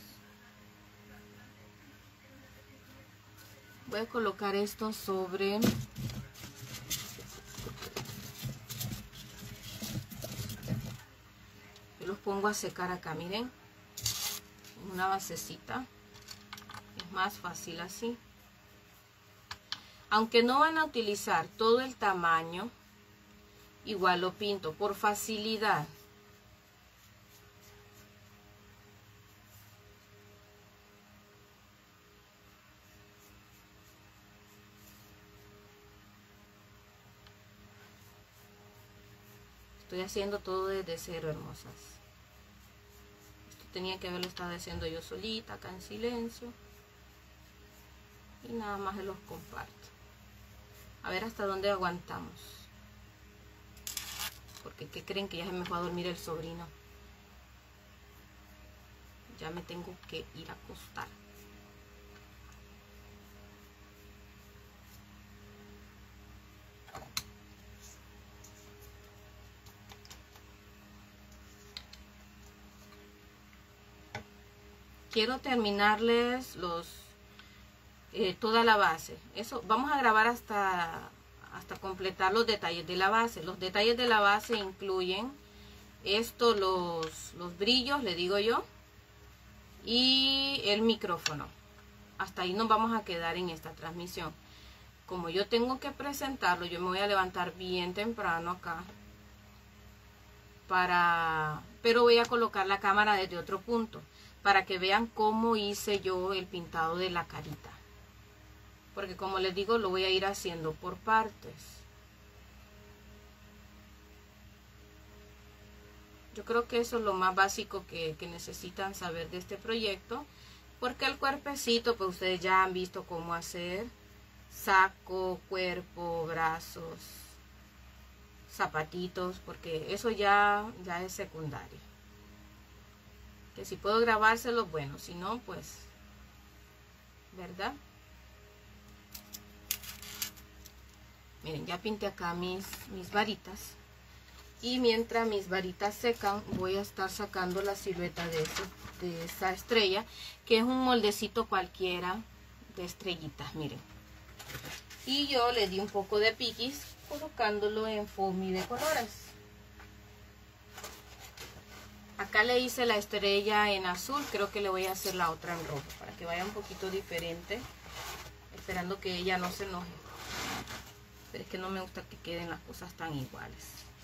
Voy a colocar esto sobre yo los pongo a secar acá, miren, una basecita, es más fácil así. Aunque no van a utilizar todo el tamaño, igual lo pinto por facilidad. Estoy haciendo todo desde cero, hermosas. Esto tenía que haberlo estado haciendo yo solita, acá en silencio. Y nada más se los comparto. A ver hasta dónde aguantamos. Porque ¿qué creen? Que ya se me fue a dormir el sobrino. Ya me tengo que ir a acostar. Quiero terminarles los eh, toda la base. Eso vamos a grabar hasta hasta completar los detalles de la base. Los detalles de la base incluyen esto, los los brillos, le digo yo, y el micrófono. Hasta ahí nos vamos a quedar en esta transmisión. Como yo tengo que presentarlo, yo me voy a levantar bien temprano acá para, pero voy a colocar la cámara desde otro punto, para que vean cómo hice yo el pintado de la carita. Porque como les digo, lo voy a ir haciendo por partes. Yo creo que eso es lo más básico que, que necesitan saber de este proyecto. Porque el cuerpecito, pues ustedes ya han visto cómo hacer. Saco, cuerpo, brazos, zapatitos. Porque eso ya, ya es secundario. Que si puedo grabárselo, bueno, si no, pues, ¿verdad? Miren, ya pinté acá mis, mis varitas. Y mientras mis varitas secan, voy a estar sacando la silueta de, ese, de esa estrella, que es un moldecito cualquiera de estrellitas, miren. Y yo le di un poco de piquis colocándolo en foamy de colores. Acá le hice la estrella en azul, creo que le voy a hacer la otra en rojo, para que vaya un poquito diferente, esperando que ella no se enoje. Pero es que no me gusta que queden las cosas tan iguales.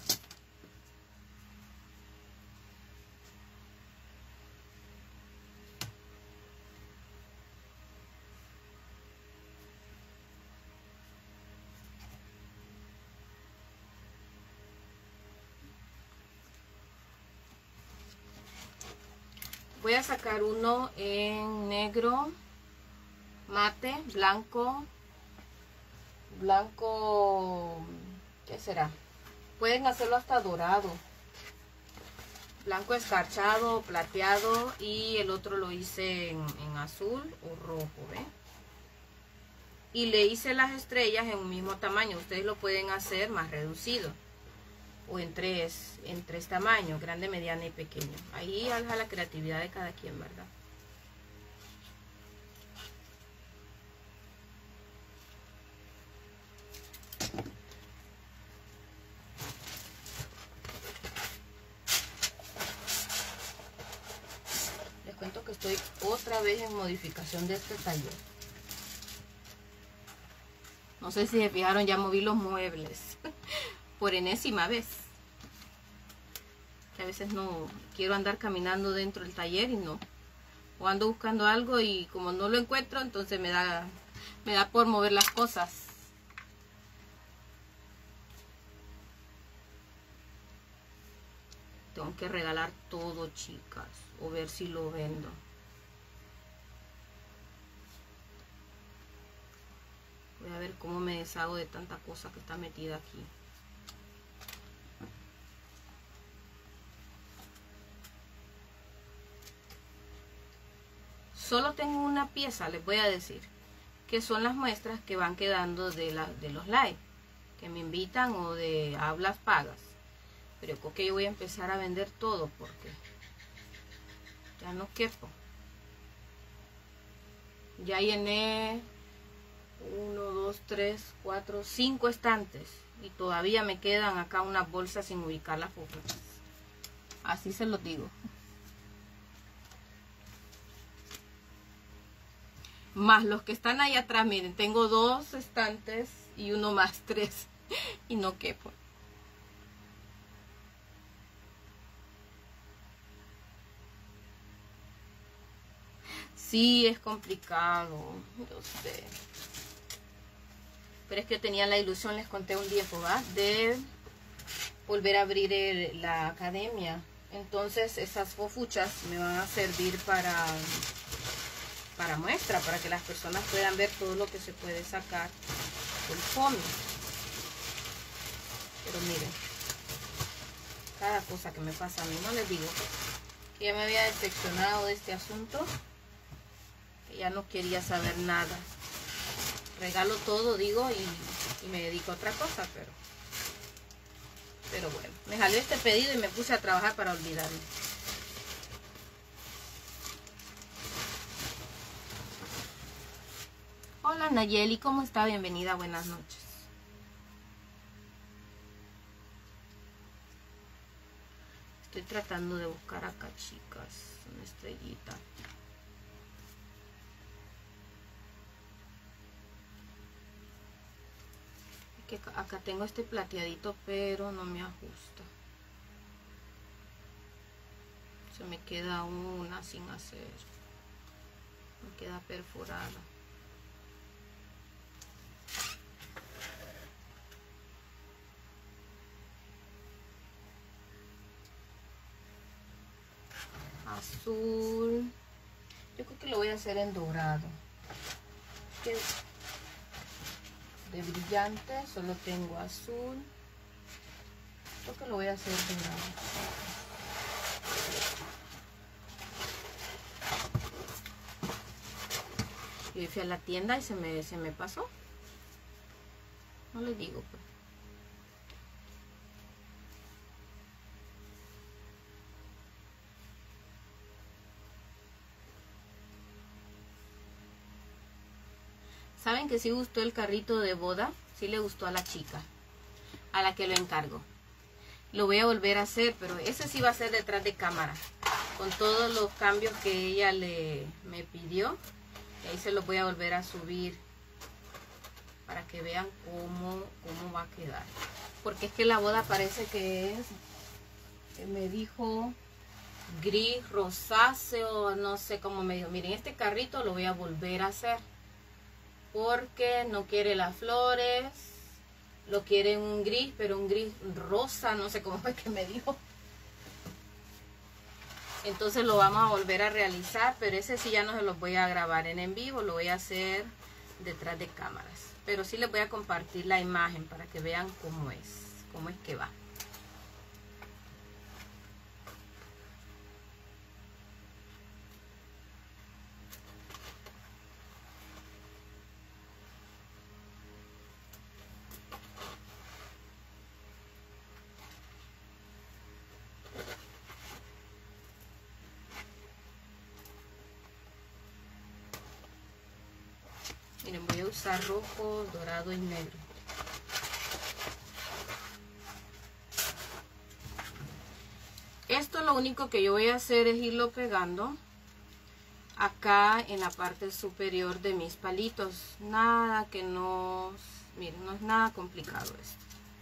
Voy a sacar uno en negro, mate, blanco, blanco, ¿qué será? Pueden hacerlo hasta dorado, blanco escarchado, plateado, y el otro lo hice en, en azul o rojo, ¿ven? Y le hice las estrellas en un mismo tamaño. Ustedes lo pueden hacer más reducido. o en tres, en tres tamaños, grande, mediana y pequeño. Ahí deja la creatividad de cada quien, ¿verdad? Les cuento que estoy otra vez en modificación de este taller. No sé si se fijaron, ya moví los muebles por enésima vez. Que a veces no quiero andar caminando dentro del taller y no. O ando buscando algo y como no lo encuentro, entonces me da, me da por mover las cosas. Tengo que regalar todo, chicas, o ver si lo vendo. Voy a ver cómo me deshago de tanta cosa que está metida aquí. Solo tengo una pieza, les voy a decir, que son las muestras que van quedando de, la, de los live, que me invitan o de hablas pagas. Pero yo creo que yo voy a empezar a vender todo porque ya no quepo. Ya llené uno, dos, tres, cuatro, cinco estantes y todavía me quedan acá unas bolsas sin ubicar las fotos. Así se los digo. Más los que están ahí atrás, miren, tengo dos estantes y uno más, tres. Y no quepo. Sí, es complicado, yo sé. Pero es que yo tenía la ilusión, les conté un tiempo, ¿va? De volver a abrir el, la academia. Entonces esas fofuchas me van a servir para, para muestra, para que las personas puedan ver todo lo que se puede sacar del fondo. Pero miren, cada cosa que me pasa a mí, no les digo que ya me había decepcionado de este asunto. Ya no quería saber nada. Regalo todo, digo, y, y me dedico a otra cosa, pero pero bueno, me salió este pedido y me puse a trabajar para olvidarme. Hola Nayeli, ¿cómo está? Bienvenida, buenas noches. Estoy tratando de buscar acá, chicas, una estrellita. Que acá tengo este plateadito, pero no me ajusta. Se me queda una sin hacer. Me queda perforada. Azul. Yo creo que lo voy a hacer en dorado. ¿Qué? De brillante solo tengo azul. Creo que lo voy a hacer dorado. Yo fui a la tienda y se me, se me pasó. No les digo, pues. Saben que sí gustó el carrito de boda, sí le gustó a la chica, a la que lo encargo. Lo voy a volver a hacer, pero ese sí va a ser detrás de cámara, con todos los cambios que ella le me pidió. Y ahí se los voy a volver a subir para que vean cómo, cómo va a quedar. Porque es que la boda parece que es, me dijo gris rosáceo, no sé cómo me dijo. Miren, este carrito lo voy a volver a hacer. Porque no quiere las flores, lo quiere en un gris, pero un gris rosa, no sé cómo fue que me dijo. Entonces lo vamos a volver a realizar, pero ese sí ya no se los voy a grabar en en vivo, lo voy a hacer detrás de cámaras. Pero sí les voy a compartir la imagen para que vean cómo es, cómo es que va. a usar rojo, dorado y negro. Esto lo único que yo voy a hacer es irlo pegando acá en la parte superior de mis palitos. Nada que no, miren, no es nada complicado esto.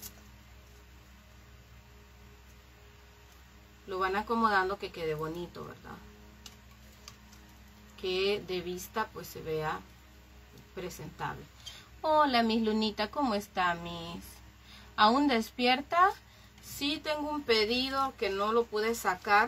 Lo van acomodando que quede bonito, ¿verdad? Que de vista pues se vea presentable. Hola, mis Lunita, ¿cómo está, mis? ¿Aún despierta? Sí, tengo un pedido que no lo pude sacar.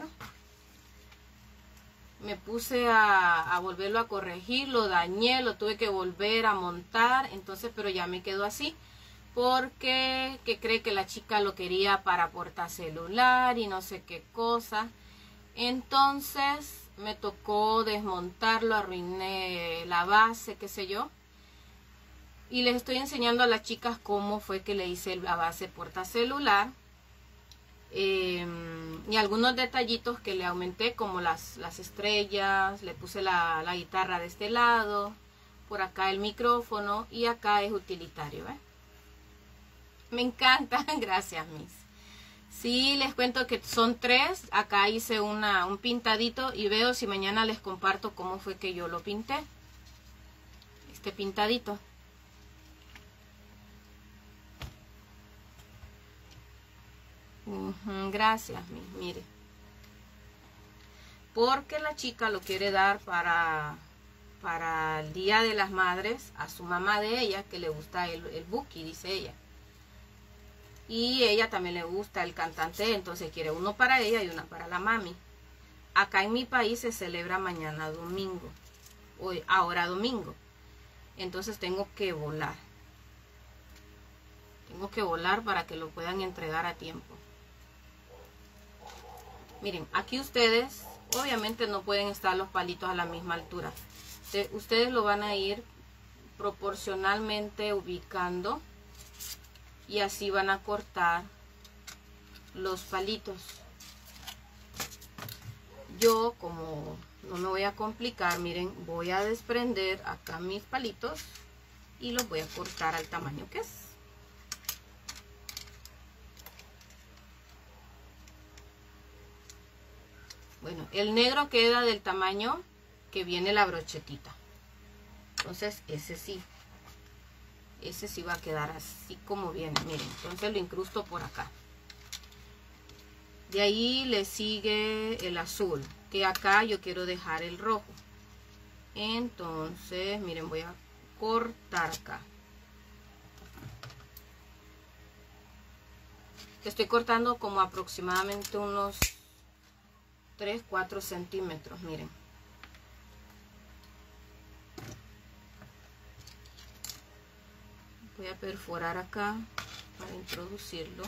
Me puse a, a volverlo a corregir, lo dañé, lo tuve que volver a montar, entonces, pero ya me quedó así. Porque que cree que la chica lo quería para portacelular y no sé qué cosa. Entonces me tocó desmontarlo, arruiné la base, qué sé yo. Y les estoy enseñando a las chicas cómo fue que le hice la base portacelular. Eh, y algunos detallitos que le aumenté, como las, las estrellas, le puse la, la guitarra de este lado, por acá el micrófono y acá es utilitario, ¿eh? Me encanta, gracias, mis. Sí, les cuento que son tres. Acá hice una, un pintadito y veo si mañana les comparto cómo fue que yo lo pinté. Este pintadito. Uh-huh, gracias, mis, mire. Porque la chica lo quiere dar para, para el Día de las Madres a su mamá de ella, que le gusta el, el Buki, dice ella. Y ella también le gusta el cantante, entonces quiere uno para ella y una para la mami. Acá en mi país se celebra mañana domingo, hoy, ahora domingo. Entonces tengo que volar. Tengo que volar para que lo puedan entregar a tiempo. Miren, aquí ustedes obviamente no pueden estar los palitos a la misma altura. Ustedes lo van a ir proporcionalmente ubicando. Y así van a cortar los palitos. Yo, como no me voy a complicar, miren, voy a desprender acá mis palitos y los voy a cortar al tamaño que es. Bueno, el negro queda del tamaño que viene la brochetita. Entonces, ese sí. Ese sí va a quedar así como viene, miren. Entonces lo incrusto por acá. De ahí le sigue el azul, que acá yo quiero dejar el rojo. Entonces, miren, voy a cortar acá. Estoy cortando como aproximadamente unos tres, cuatro centímetros, miren. Voy a perforar acá para introducirlo.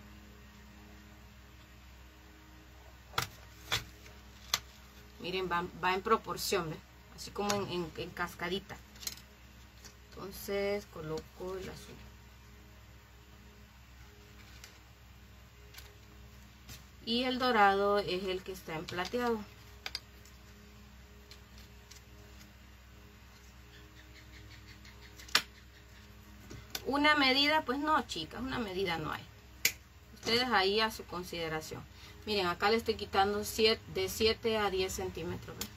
Miren, va, va en proporción, ¿ves? Así como en, en, en cascadita. Entonces coloco el azul. Y el dorado es el que está en plateado. Una medida, pues no, chicas, una medida no hay. Ustedes ahí a su consideración. Miren, acá le estoy quitando siete, de siete a diez centímetros. ¿Ven?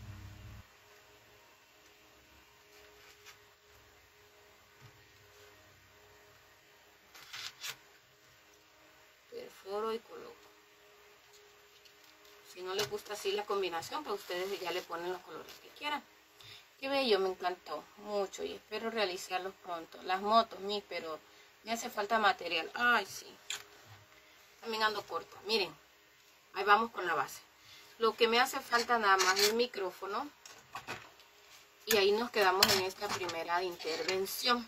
Perforo y coloco. Si no les gusta así la combinación, pues ustedes ya le ponen los colores que quieran. Qué bello, me encantó mucho y espero realizarlos pronto. Las motos, mi, pero me hace falta material. Ay, sí. También ando corta. Miren, ahí vamos con la base. Lo que me hace falta nada más es el micrófono. Y ahí nos quedamos en esta primera intervención.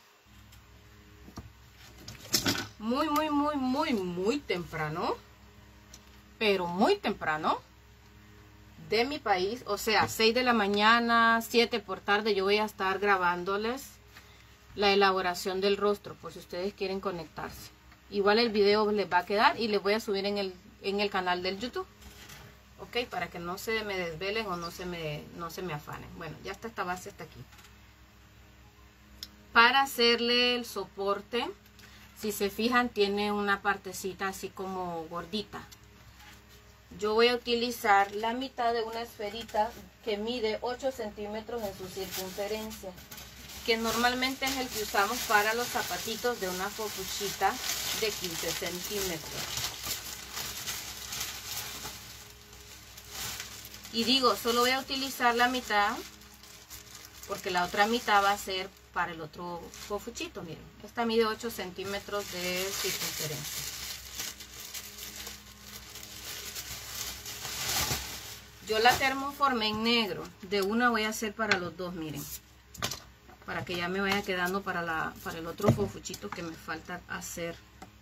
Muy, muy, muy, muy, muy temprano. Pero muy temprano. De mi país, o sea, seis de la mañana, siete por tarde, yo voy a estar grabándoles la elaboración del rostro, por si ustedes quieren conectarse. Igual el video les va a quedar y les voy a subir en el, en el canal del YouTube. Ok, para que no se me desvelen o no se me, no se me afanen. Bueno, ya está, esta base está aquí. para hacerle el soporte. Si se fijan, tiene una partecita así como gordita. Yo voy a utilizar la mitad de una esferita que mide ocho centímetros en su circunferencia, que normalmente es el que usamos para los zapatitos de una fofuchita de quince centímetros. Y digo, solo voy a utilizar la mitad porque la otra mitad va a ser para el otro fofuchito. Miren, esta mide ocho centímetros de circunferencia. Yo la termoformé en negro. De una voy a hacer para los dos, miren. Para que ya me vaya quedando para, la, para el otro fofuchito que me falta hacer.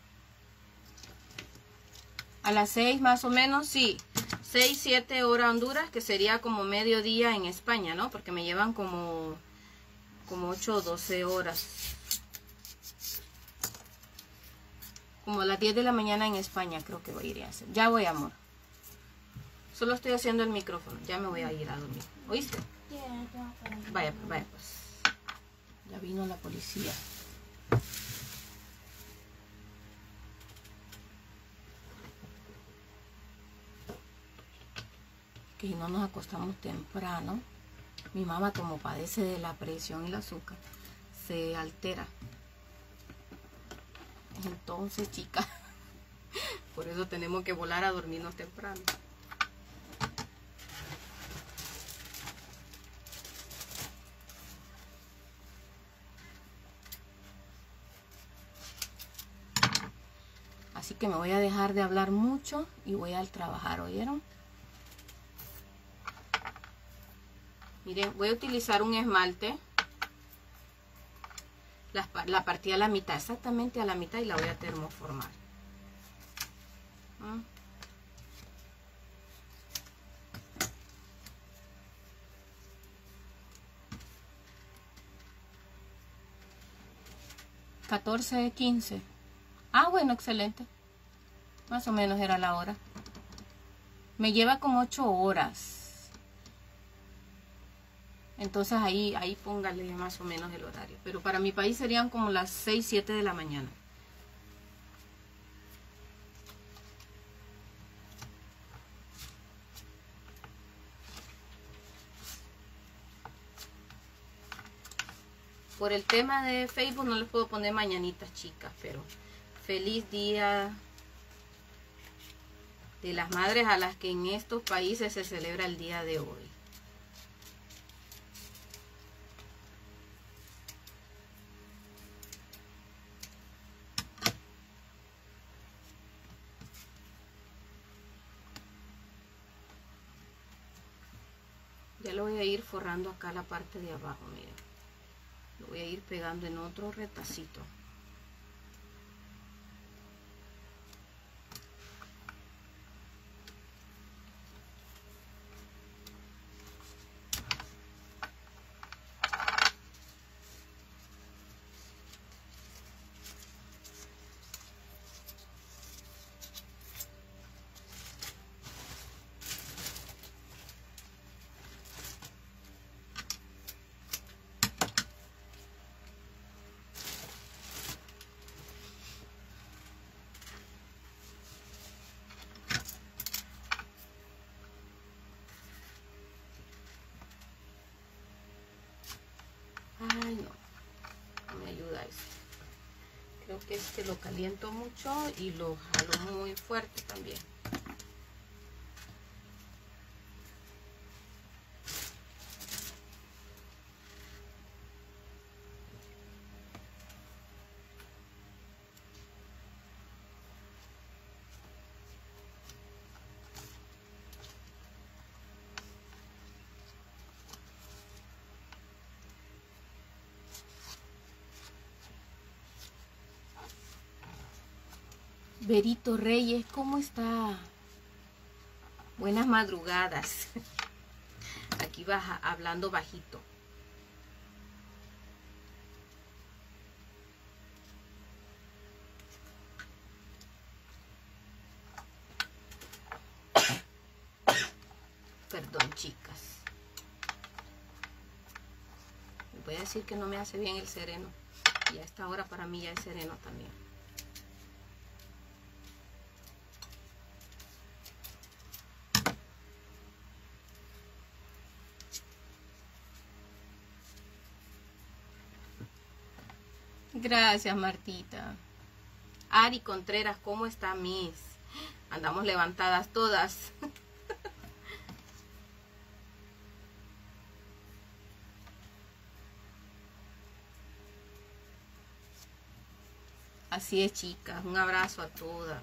A las seis más o menos, sí. seis, siete horas Honduras, que sería como mediodía en España, ¿no? Porque me llevan como, como ocho o doce horas. Como a las diez de la mañana en España creo que voy a ir a hacer. Ya voy, amor. Solo estoy haciendo el micrófono. Ya me voy a ir a dormir. ¿Oíste? Vaya, pues, vaya, pues. Ya vino la policía. Que si no nos acostamos temprano, mi mamá, como padece de la presión y el azúcar, se altera. Entonces, chicas, por eso tenemos que volar a dormirnos temprano. Así que me voy a dejar de hablar mucho y voy a trabajar, ¿oyeron? Miren, voy a utilizar un esmalte. La, la partí a la mitad, exactamente a la mitad, y la voy a termoformar. ¿Mm? catorce, quince. Ah, bueno, excelente. Más o menos era la hora. Me lleva como ocho horas. Entonces ahí, ahí póngale más o menos el horario. Pero para mi país serían como las seis, siete de la mañana. Por el tema de Facebook no les puedo poner mañanitas, chicas, pero feliz día de las madres a las que en estos países se celebra el día de hoy. Ya lo voy a ir forrando acá la parte de abajo, miren. Lo voy a ir pegando en otro retacito. Ay, no, no me ayuda eso. Creo que es que lo caliento mucho y lo jalo muy fuerte también. Berito Reyes, ¿cómo está? Buenas madrugadas. Aquí baja, hablando bajito. Perdón, chicas. Voy a decir que no me hace bien el sereno. Y a esta hora para mí ya es sereno también. Gracias, Martita. Ari Contreras, ¿cómo está, Miss? Andamos levantadas todas. Así es, chicas. Un abrazo a todas.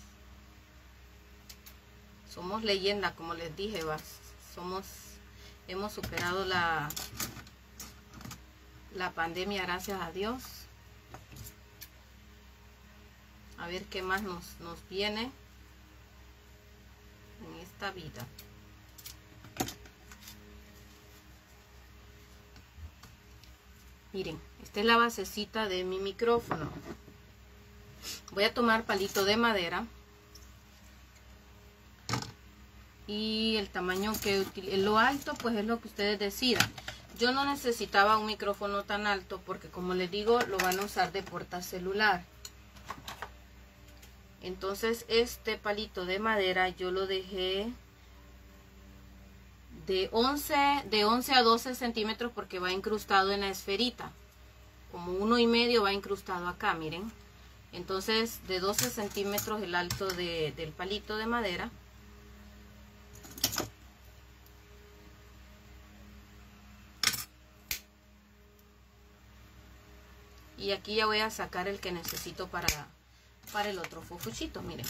Somos leyenda, como les dije, vas. Somos, hemos superado la, la pandemia, gracias a Dios. A ver qué más nos, nos viene en esta vida. Miren, esta es la basecita de mi micrófono. Voy a tomar palito de madera. Y el tamaño que utilizo, lo alto, pues es lo que ustedes decidan. Yo no necesitaba un micrófono tan alto porque, como les digo, lo van a usar de portacelular. Entonces este palito de madera yo lo dejé de once, de once a doce centímetros porque va incrustado en la esferita. Como uno y medio va incrustado acá, miren. Entonces de doce centímetros el alto de, del palito de madera. Y aquí ya voy a sacar el que necesito para... para el otro fofuchito, miren.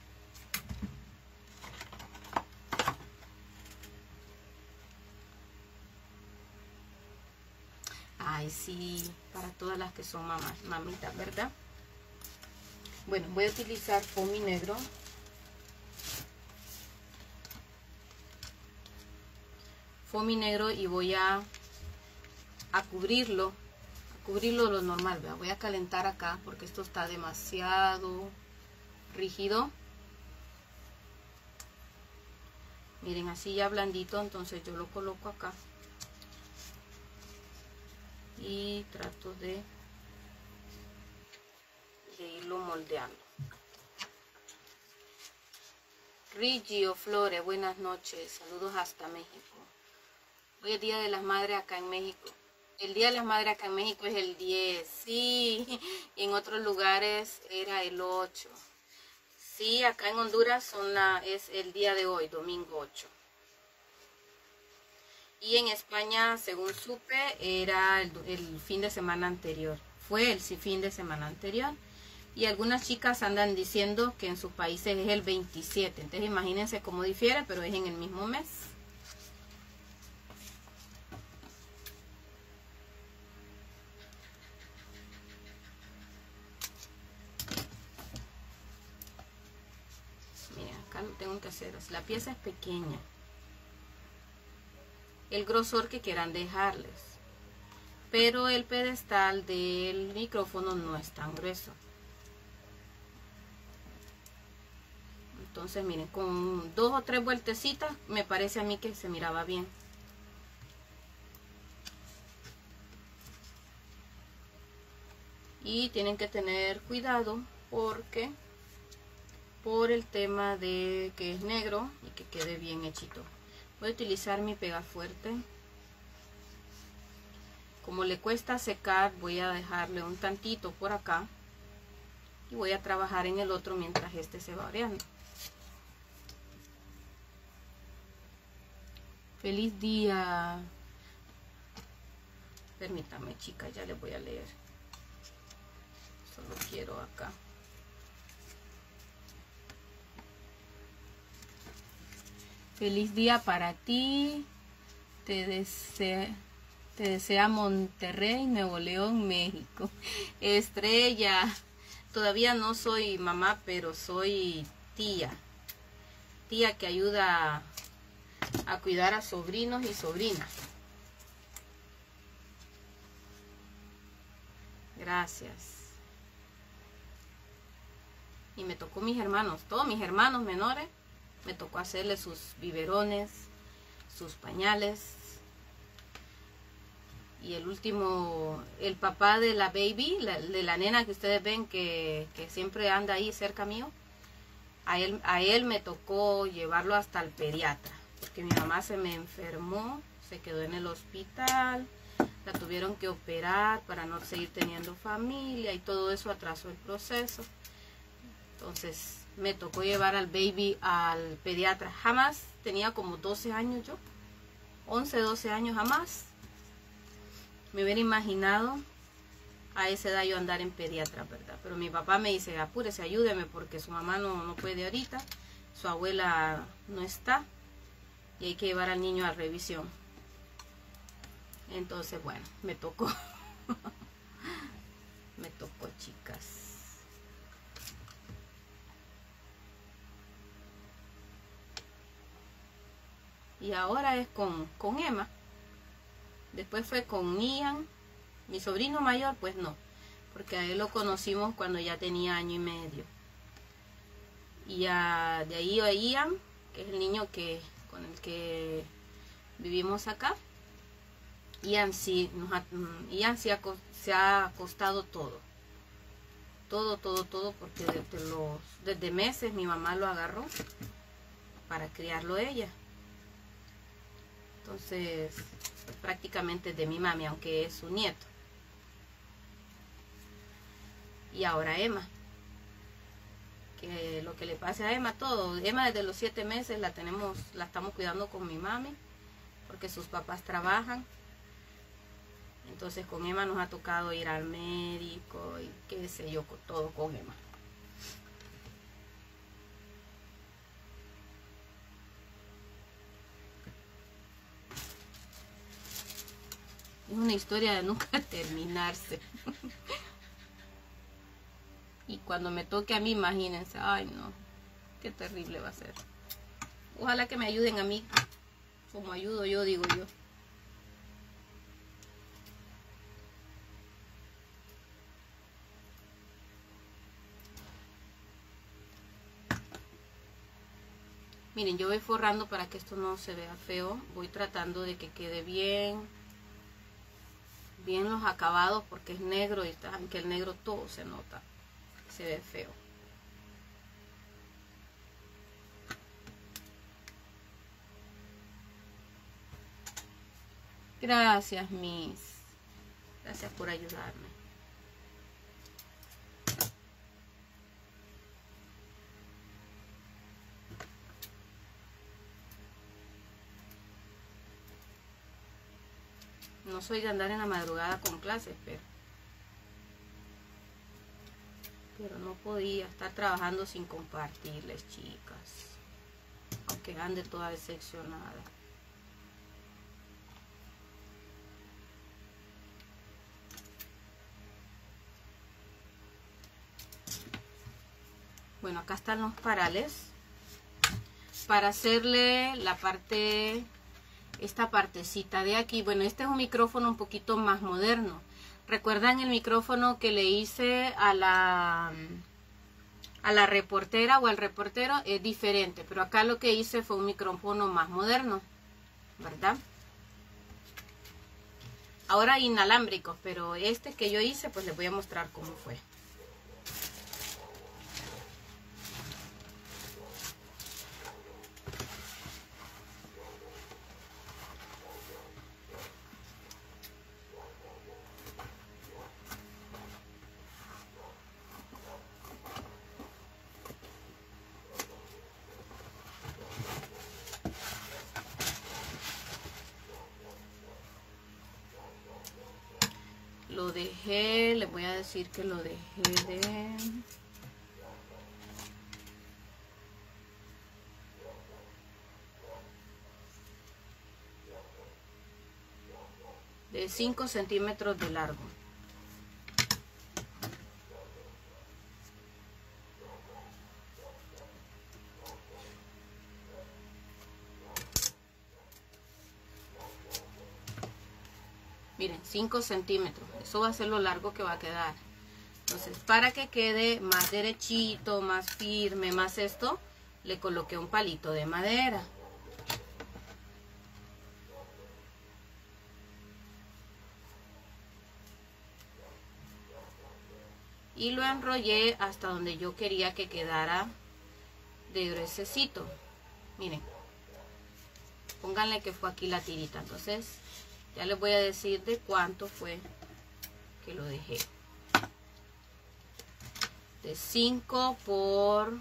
Ay, sí, para todas las que son mamás, mamitas, ¿verdad? Bueno, voy a utilizar foamy negro. Foamy negro y voy a, a cubrirlo. Cubrirlo lo normal, ¿verdad? Voy a calentar acá porque esto está demasiado rígido. Miren, así ya blandito, entonces yo lo coloco acá y trato de, de irlo moldeando. Rigio Flores, buenas noches, saludos hasta México. Hoy es Día de las Madres acá en México. El Día de las Madres acá en México es el diez, sí, y en otros lugares era el ocho. Sí, acá en Honduras son la, es el día de hoy, domingo ocho. Y en España, según supe, era el, el fin de semana anterior. Fue el fin de semana anterior. Y algunas chicas andan diciendo que en sus países es el veintisiete. Entonces imagínense cómo difiere, pero es en el mismo mes. Lo tengo que hacer, la pieza es pequeña, el grosor que quieran dejarles, pero el pedestal del micrófono no es tan grueso. Entonces miren, con dos o tres vueltecitas me parece a mí que se miraba bien. Y tienen que tener cuidado porque por el tema de que es negro y que quede bien hechito. Voy a utilizar mi pegafuerte. Como le cuesta secar, voy a dejarle un tantito por acá y voy a trabajar en el otro mientras este se va oreando. Feliz día. Permítame, chicas, ya les voy a leer. Solo quiero acá. Feliz día para ti, te desea, te desea Monterrey, Nuevo León, México. Estrella, todavía no soy mamá, pero soy tía. Tía que ayuda a, a cuidar a sobrinos y sobrinas. Gracias. Y me tocó mis hermanos, todos mis hermanos menores. Me tocó hacerle sus biberones, sus pañales. Y el último, el papá de la baby, la, de la nena que ustedes ven que, que siempre anda ahí cerca mío, a él, a él me tocó llevarlo hasta el pediatra, porque mi mamá se me enfermó, se quedó en el hospital, la tuvieron que operar para no seguir teniendo familia y todo eso atrasó el proceso. Entonces me tocó llevar al baby al pediatra. Jamás, tenía como doce años yo, once, doce años, jamás me hubiera imaginado a esa edad yo andar en pediatra, ¿verdad? Pero mi papá me dice, apúrese, ayúdeme, porque su mamá no, no puede ahorita, su abuela no está, y hay que llevar al niño a revisión. Entonces, bueno, me tocó. Me tocó, chicas. Y ahora es con, con Emma. Después fue con Ian. Mi sobrino mayor, pues no, porque a él lo conocimos cuando ya tenía año y medio. Y a, de ahí a Ian, que es el niño que con el que vivimos acá. Ian sí, nos ha, Ian sí ha, se ha costado todo. Todo, todo, todo, porque desde, los, desde meses mi mamá lo agarró para criarlo ella. Entonces, prácticamente de mi mami, aunque es su nieto. Y ahora Emma, que lo que le pase a Emma, todo. Emma desde los siete meses la tenemos, la estamos cuidando con mi mami, porque sus papás trabajan. Entonces con Emma nos ha tocado ir al médico y qué sé yo, todo con Emma. Es una historia de nunca terminarse. Y cuando me toque a mí, imagínense, ay no, qué terrible va a ser. Ojalá que me ayuden a mí, como ayudo yo, digo yo. Miren, yo voy forrando para que esto no se vea feo. Voy tratando de que quede bien, bien los acabados, porque es negro y aunque el negro todo se nota. Se ve feo. Gracias, Miss. Gracias por ayudarme. No soy de andar en la madrugada con clases, pero... Pero no podía estar trabajando sin compartirles, chicas. Aunque ande toda decepcionada. Bueno, acá están los parales. Para hacerle la parte... Esta partecita de aquí. Bueno, este es un micrófono un poquito más moderno. ¿Recuerdan el micrófono que le hice a la, a la reportera o al reportero? Es diferente, pero acá lo que hice fue un micrófono más moderno, ¿verdad? Ahora inalámbricos, pero este que yo hice, pues les voy a mostrar cómo fue. Lo dejé, les voy a decir que lo dejé de... de cinco centímetros de largo. Miren, cinco centímetros. Eso va a ser lo largo que va a quedar. Entonces, para que quede más derechito, más firme, más esto, le coloqué un palito de madera. y lo enrollé hasta donde yo quería que quedara de gruesecito. Miren, pónganle que fue aquí la tirita. Entonces ya les voy a decir de cuánto fue que lo dejé. De cinco por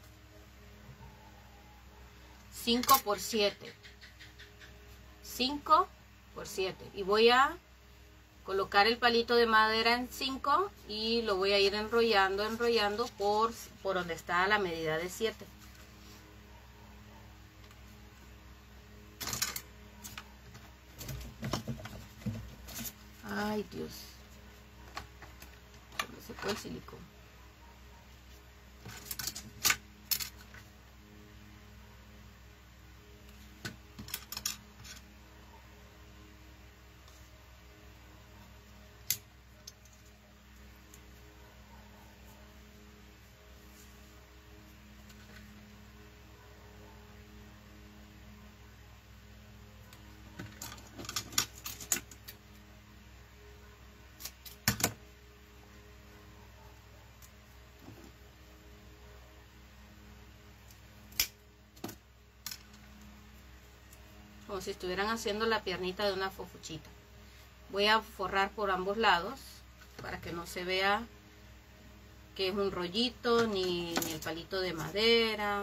cinco por siete. cinco por siete. Y voy a colocar el palito de madera en cinco y lo voy a ir enrollando, enrollando por, por donde está la medida de siete. Ay, Dios. Se me secó el silicón. Como si estuvieran haciendo la piernita de una fofuchita. Voy a forrar por ambos lados para que no se vea que es un rollito ni, ni el palito de madera.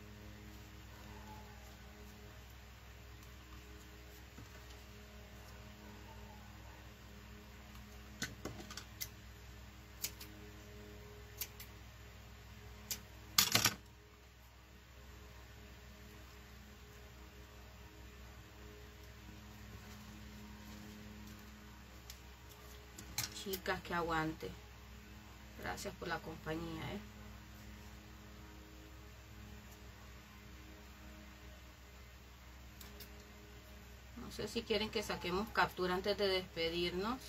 Chicas, que aguante. Gracias por la compañía, ¿eh? No sé si quieren que saquemos captura antes de despedirnos.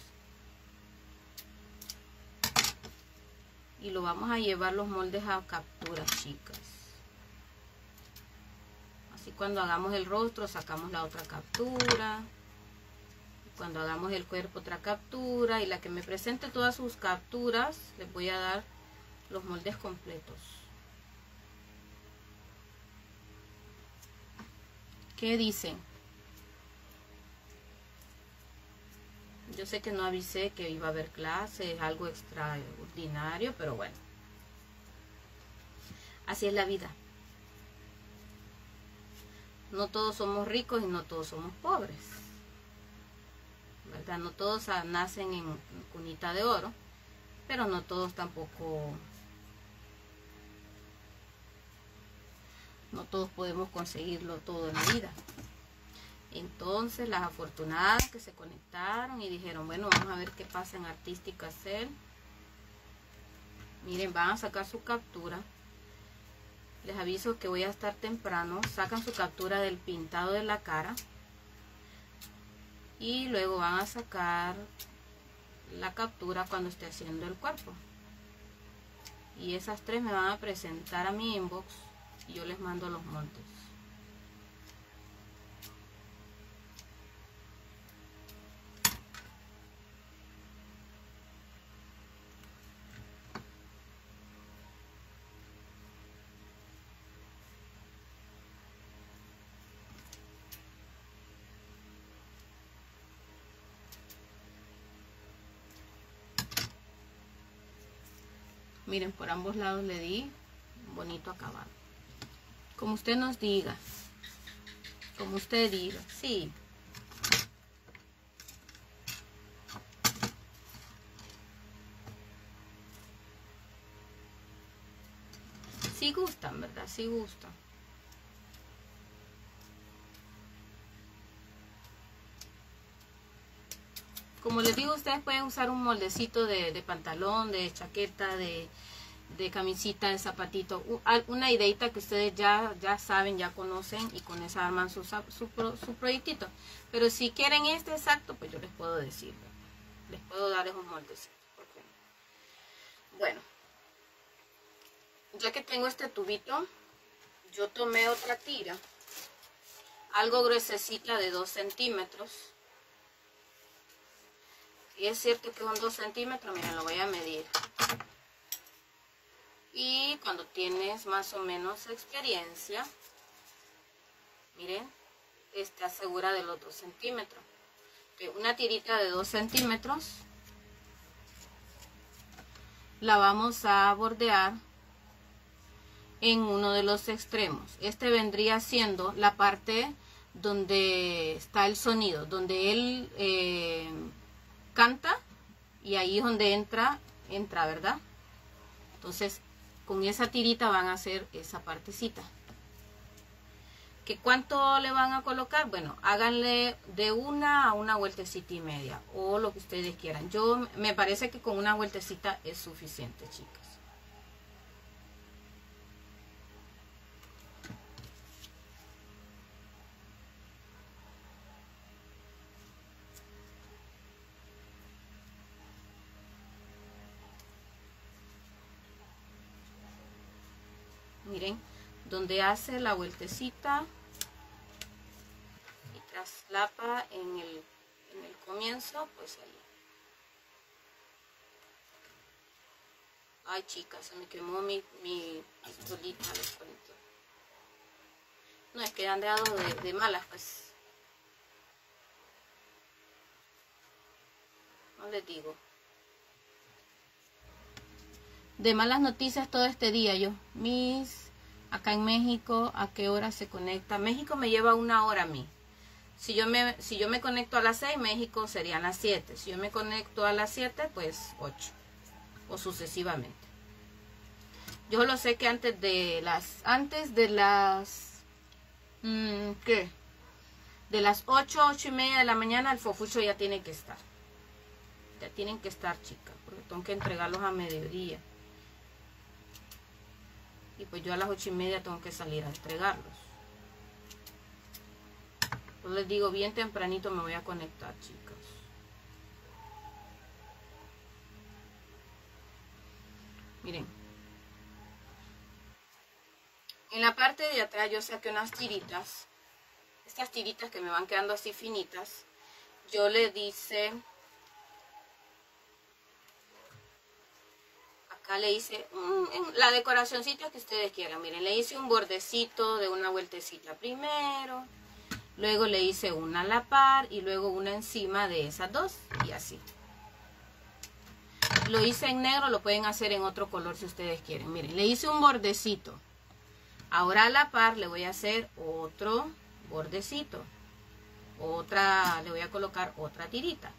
Y lo vamos a llevar los moldes a captura, chicas. Así cuando hagamos el rostro sacamos la otra captura. Cuando hagamos el cuerpo otra captura, y la que me presente todas sus capturas les voy a dar los moldes completos. ¿Qué dicen? Yo sé que no avisé que iba a haber clase, es algo extraordinario, pero bueno, así es la vida. No todos somos ricos y no todos somos pobres, ¿verdad? No todos nacen en cunita de oro, pero no todos tampoco, no todos podemos conseguirlo todo en la vida. Entonces las afortunadas que se conectaron y dijeron, bueno, vamos a ver qué pasa en Artística Cel. Miren, van a sacar su captura. Les aviso que voy a estar temprano. Sacan su captura del pintado de la cara. Y luego van a sacar la captura cuando esté haciendo el cuerpo. Y esas tres me van a presentar a mi inbox y yo les mando los moldes. Miren, por ambos lados le di un bonito acabado. Como usted nos diga. Como usted diga. Sí. Sí gustan, ¿verdad? Sí gustan. Como les digo, ustedes pueden usar un moldecito de, de pantalón, de chaqueta, de, de camisita, de zapatito. Una ideita que ustedes ya, ya saben, ya conocen, y con esa arman su, su, su proyectito. Pero si quieren este exacto, pues yo les puedo decir, ¿verdad? Les puedo dar esos moldecitos. Bueno, ya que tengo este tubito, yo tomé otra tira, algo gruesecita de dos centímetros. Y es cierto que son dos centímetros, miren, lo voy a medir. así cuando tienes más o menos experiencia. Miren, te asegura de los dos centímetros. Una tirita de dos centímetros la vamos a bordear en uno de los extremos. Este vendría siendo la parte donde está el sonido, donde él eh, canta, y ahí es donde entra, entra, ¿verdad? Entonces, con esa tirita van a hacer esa partecita. ¿Que cuánto le van a colocar? Bueno, háganle de una a una vueltecita y media, o lo que ustedes quieran. Yo me parece que con una vueltecita es suficiente, chicas. Miren, donde hace la vueltecita y traslapa en el, en el comienzo, pues ahí. Ay, chicas, se me quemó mi, mi pistolita, les cuento. No, es que han dado de, de malas, pues. No les digo. De malas noticias todo este día yo. Mis, acá en México, ¿a qué hora se conecta? México me lleva una hora a mí. Si yo me, si yo me conecto a las seis, México serían las siete. Si yo me conecto a las siete, pues ocho. O sucesivamente. Yo lo sé que antes de las, antes de las, mmm, ¿qué? De las ocho, ocho y media de la mañana, el fofucho ya tiene que estar. Ya tienen que estar, chicas, porque tengo que entregarlos a mediodía. Y pues yo a las ocho y media tengo que salir a entregarlos. Pues les digo, bien tempranito me voy a conectar, chicas. Miren. En la parte de atrás yo saqué unas tiritas. Estas tiritas que me van quedando así finitas. Yo le dice... Acá le hice un, la decoracióncita que ustedes quieran. Miren, le hice un bordecito de una vueltecita primero. Luego le hice una a la par y luego una encima de esas dos. Y así. Lo hice en negro, lo pueden hacer en otro color si ustedes quieren. Miren, le hice un bordecito. Ahora a la par le voy a hacer otro bordecito. Otra, le voy a colocar otra tirita.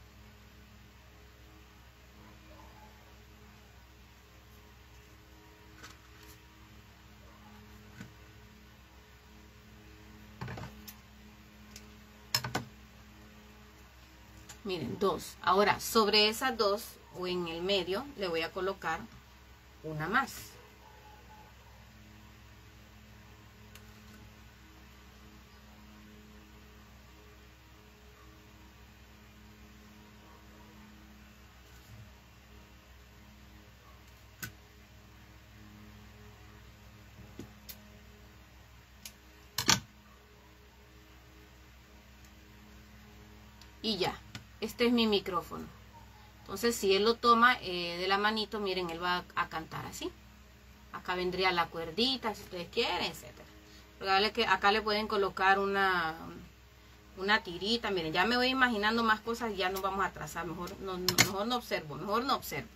Miren, dos. Ahora, sobre esas dos, o en el medio, le voy a colocar una más. Y ya. Este es mi micrófono. Entonces, si él lo toma eh, de la manito, miren, él va a, a cantar así. Acá vendría la cuerdita, si ustedes quieren, etcétera. Pero que acá le pueden colocar una, una tirita. Miren, ya me voy imaginando más cosas y ya nos vamos a trazar. Mejor no, no, mejor no observo, mejor no observo.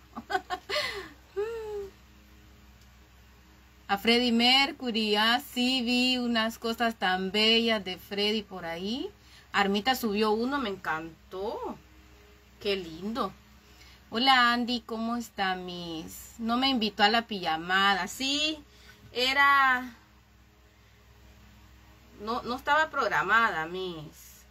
A Freddie Mercury, ah, sí vi unas cosas tan bellas de Freddie por ahí. Armita subió uno, me encantó. Qué lindo. Hola Andy, ¿cómo está, Miss? No me invitó a la pijamada. Sí, era... No, no estaba programada, Miss.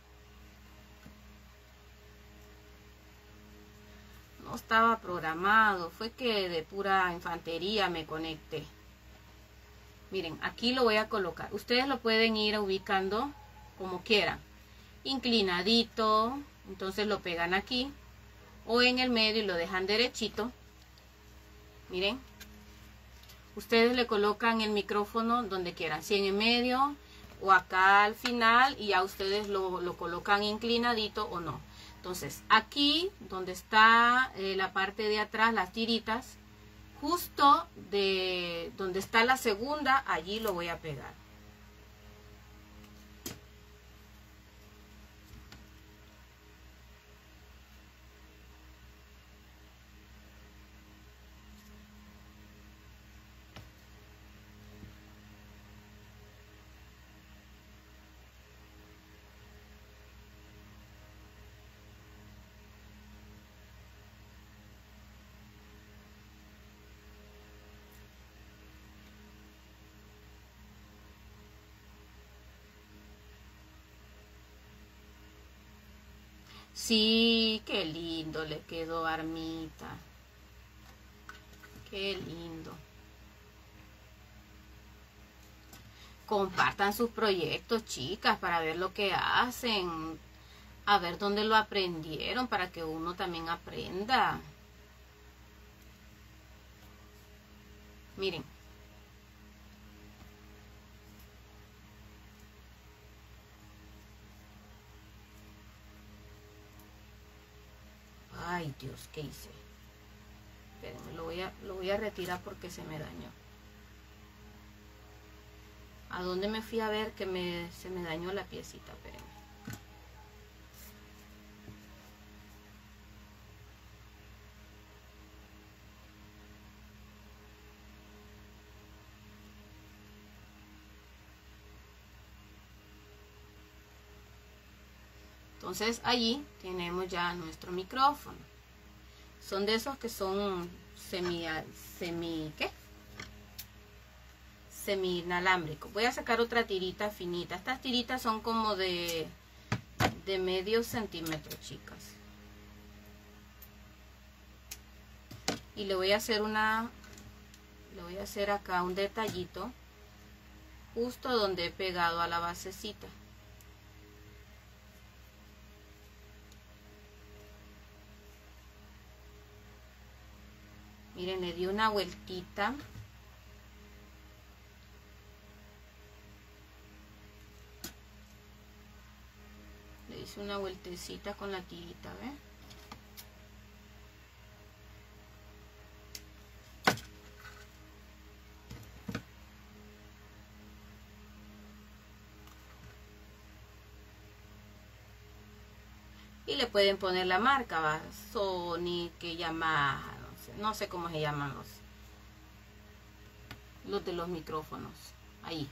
No estaba programado. Fue que de pura infantería me conecté. Miren, aquí lo voy a colocar. Ustedes lo pueden ir ubicando como quieran. Inclinadito, entonces lo pegan aquí o en el medio y lo dejan derechito. Miren, ustedes le colocan el micrófono donde quieran, si en el medio o acá al final, y ya ustedes lo, lo colocan inclinadito o no. Entonces aquí donde está eh, la parte de atrás, las tiritas, justo de donde está la segunda, allí lo voy a pegar. Sí, qué lindo le quedó, Armita. Qué lindo. Compartan sus proyectos, chicas, para ver lo que hacen. A ver dónde lo aprendieron, para que uno también aprenda. Miren. Ay, Dios, ¿qué hice? Espérenme, lo voy a, lo voy a retirar porque se me dañó. ¿A dónde me fui a ver que me, se me dañó la piecita? Espérenme. Entonces allí tenemos ya nuestro micrófono. Son de esos que son semi, semi, ¿qué? Semi inalámbricos. Voy a sacar otra tirita finita. Estas tiritas son como de, de medio centímetro, chicas. Y le voy a hacer una, le voy a hacer acá un detallito justo donde he pegado a la basecita. Miren, le di una vueltita. Le hice una vueltecita con la tirita, ¿ves? Y le pueden poner la marca, ¿va? Sony, que Yamaha, no sé, no sé cómo se llaman los, los de los micrófonos. Ahí.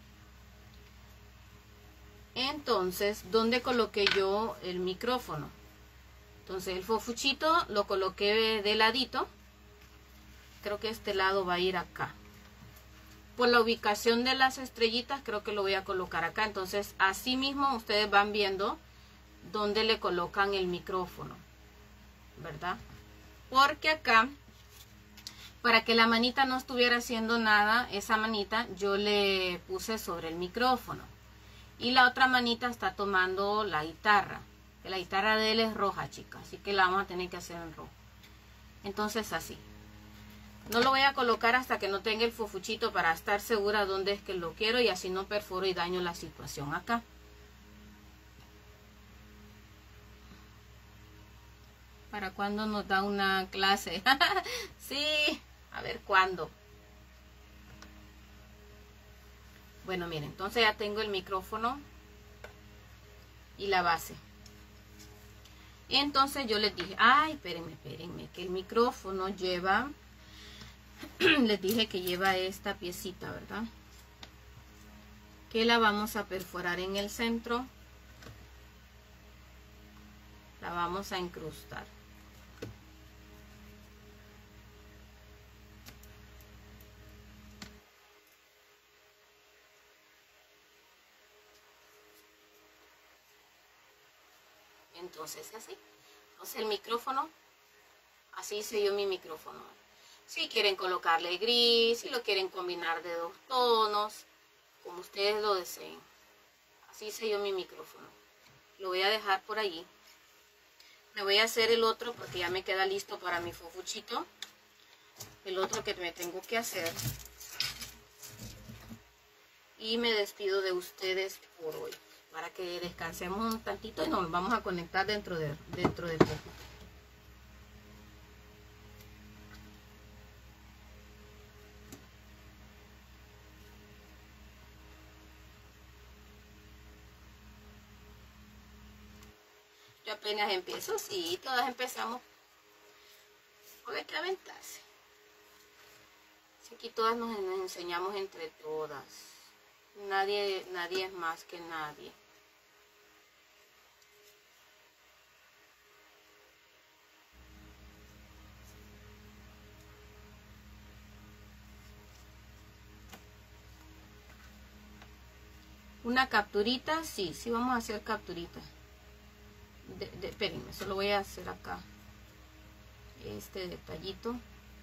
Entonces, ¿dónde coloqué yo el micrófono? Entonces el fofuchito lo coloqué de ladito. Creo que este lado va a ir acá. Por la ubicación de las estrellitas creo que lo voy a colocar acá. Entonces así mismo ustedes van viendo dónde le colocan el micrófono, ¿verdad? Porque acá, para que la manita no estuviera haciendo nada, esa manita yo le puse sobre el micrófono. Y la otra manita está tomando la guitarra. Que la guitarra de él es roja, chicas. Así que la vamos a tener que hacer en rojo. Entonces así. No lo voy a colocar hasta que no tenga el fofuchito para estar segura dónde es que lo quiero. Y así no perforo y daño la situación acá. ¿Para cuándo nos da una clase? Sí, a ver cuándo. Bueno, miren, entonces ya tengo el micrófono y la base. Y entonces yo les dije, ay, espérenme, espérenme, que el micrófono lleva, les dije que lleva esta piecita, ¿verdad? Que la vamos a perforar en el centro. La vamos a incrustar. Entonces así. Entonces el micrófono, así hice yo mi micrófono. Si quieren colocarle gris, si lo quieren combinar de dos tonos, como ustedes lo deseen. Así hice yo mi micrófono. Lo voy a dejar por allí. Me voy a hacer el otro porque ya me queda listo para mi fofuchito. El otro que me tengo que hacer. Y me despido de ustedes por hoy. Para que descansemos un tantito y nos vamos a conectar dentro de, dentro de poco. Yo apenas empiezo, sí, todas empezamos. Porque hay que aventarse. Si aquí todas nos, nos enseñamos entre todas. Nadie, nadie es más que nadie. Una capturita, sí, sí vamos a hacer capturita. De, de, espérenme, solo voy a hacer acá este detallito.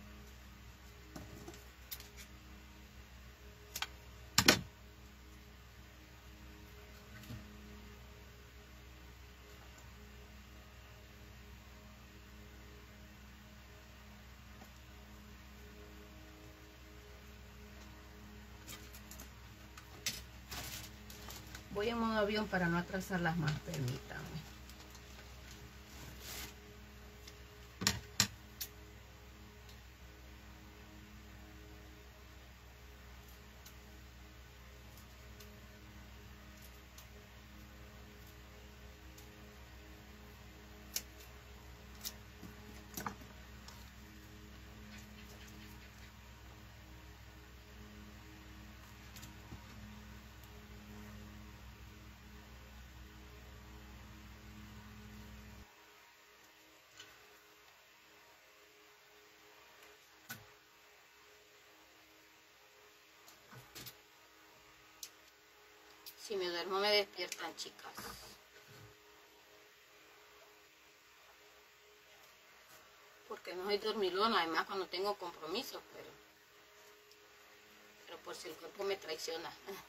Voy en modo avión para no atrasarlas más, permítanme. Si me duermo me despiertan, chicas. Porque no soy dormilona, además cuando tengo compromisos, pero, pero por si el cuerpo me traiciona.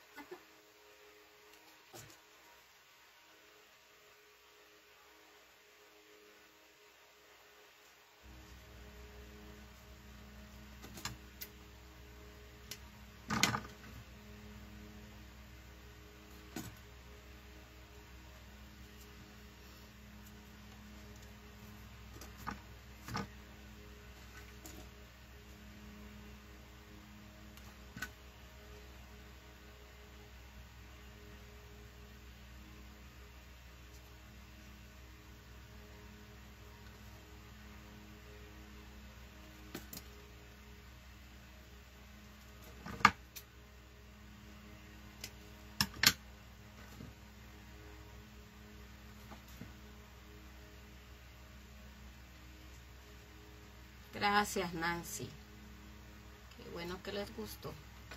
Gracias, Nancy. Qué bueno que les gustó.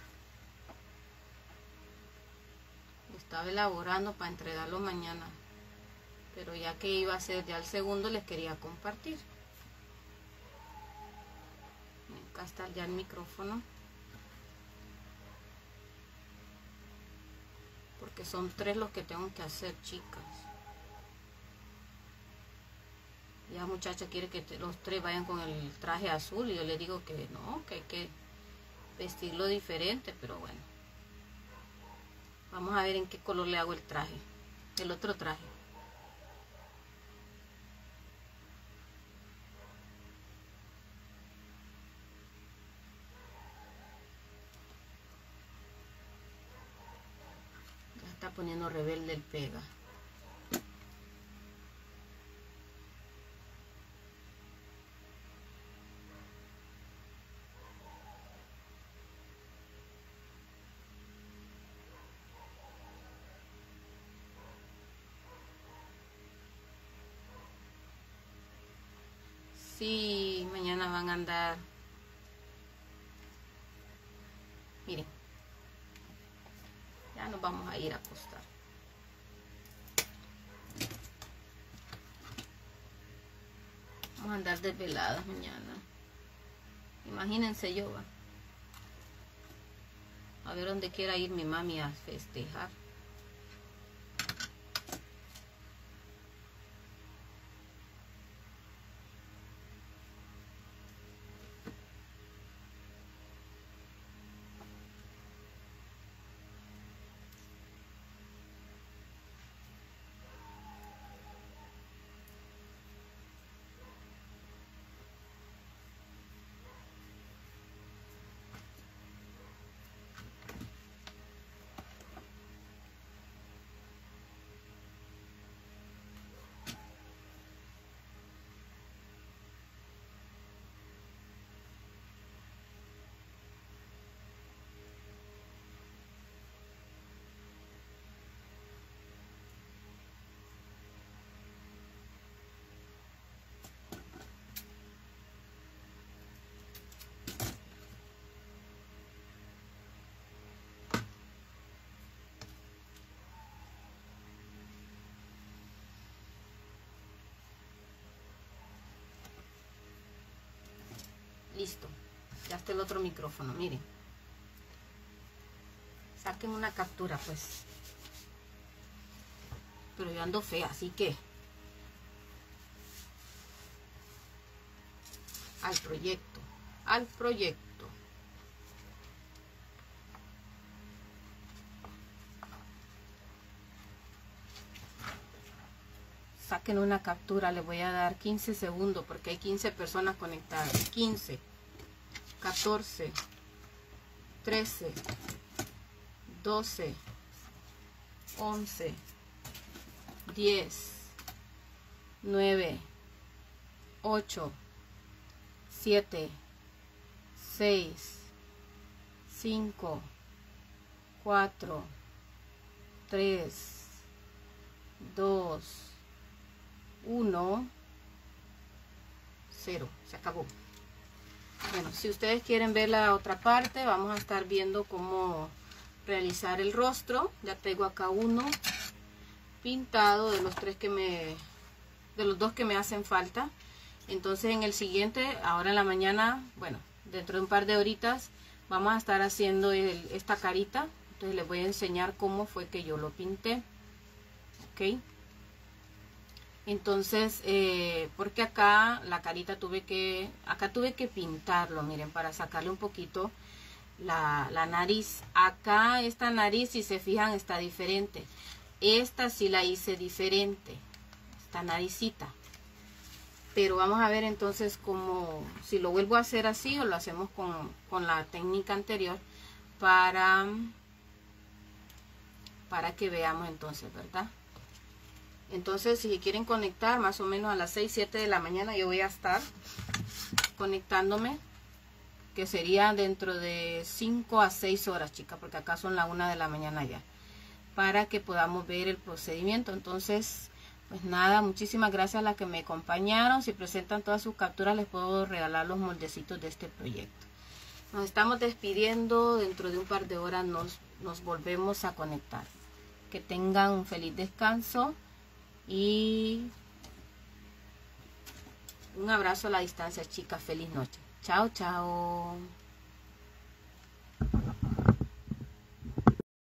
Lo estaba elaborando para entregarlo mañana, pero ya que iba a ser ya el segundo, les quería compartir. Acá está ya el micrófono, porque son tres los que tengo que hacer, chicas. Ya muchacha quiere que te, los tres vayan con el traje azul y yo le digo que no, que hay que vestirlo diferente, pero bueno. Vamos a ver en qué color le hago el traje, el otro traje. Ya está poniendo rebelde el pega. Sí, mañana van a andar. Miren, ya nos vamos a ir a acostar. Vamos a andar desveladas mañana. Imagínense yo, va. A ver dónde quiera ir mi mami a festejar. listo. Ya está el otro micrófono, miren. Saquen una captura, pues. Pero yo ando fea, así que al proyecto, al proyecto. Saquen una captura, les voy a dar quince segundos porque hay quince personas conectadas. quince, catorce, trece, doce, once, diez, nueve, ocho, siete, seis, cinco, cuatro, tres, dos, uno, cero. Se acabó. Bueno, si ustedes quieren ver la otra parte, vamos a estar viendo cómo realizar el rostro. Ya tengo acá uno pintado de los tres que me, de los dos que me hacen falta. Entonces en el siguiente, ahora en la mañana, bueno, dentro de un par de horitas, vamos a estar haciendo el, esta carita. Entonces les voy a enseñar cómo fue que yo lo pinté. Ok. Entonces, eh, porque acá la carita tuve que, acá tuve que pintarlo, miren, para sacarle un poquito la, la nariz. Acá esta nariz, si se fijan, está diferente. Esta sí la hice diferente, esta naricita. Pero vamos a ver entonces cómo, si lo vuelvo a hacer así o lo hacemos con, con la técnica anterior para, para que veamos entonces, ¿verdad? Entonces, si quieren conectar más o menos a las seis, siete de la mañana, yo voy a estar conectándome, que sería dentro de cinco a seis horas, chicas, porque acá son la una de la mañana ya, para que podamos ver el procedimiento. Entonces, pues nada, muchísimas gracias a las que me acompañaron. Si presentan todas sus capturas, les puedo regalar los moldecitos de este proyecto. Nos estamos despidiendo, dentro de un par de horas nos, nos volvemos a conectar. Que tengan un feliz descanso. Y un abrazo a la distancia, chicas. Feliz noche. Chao, chao.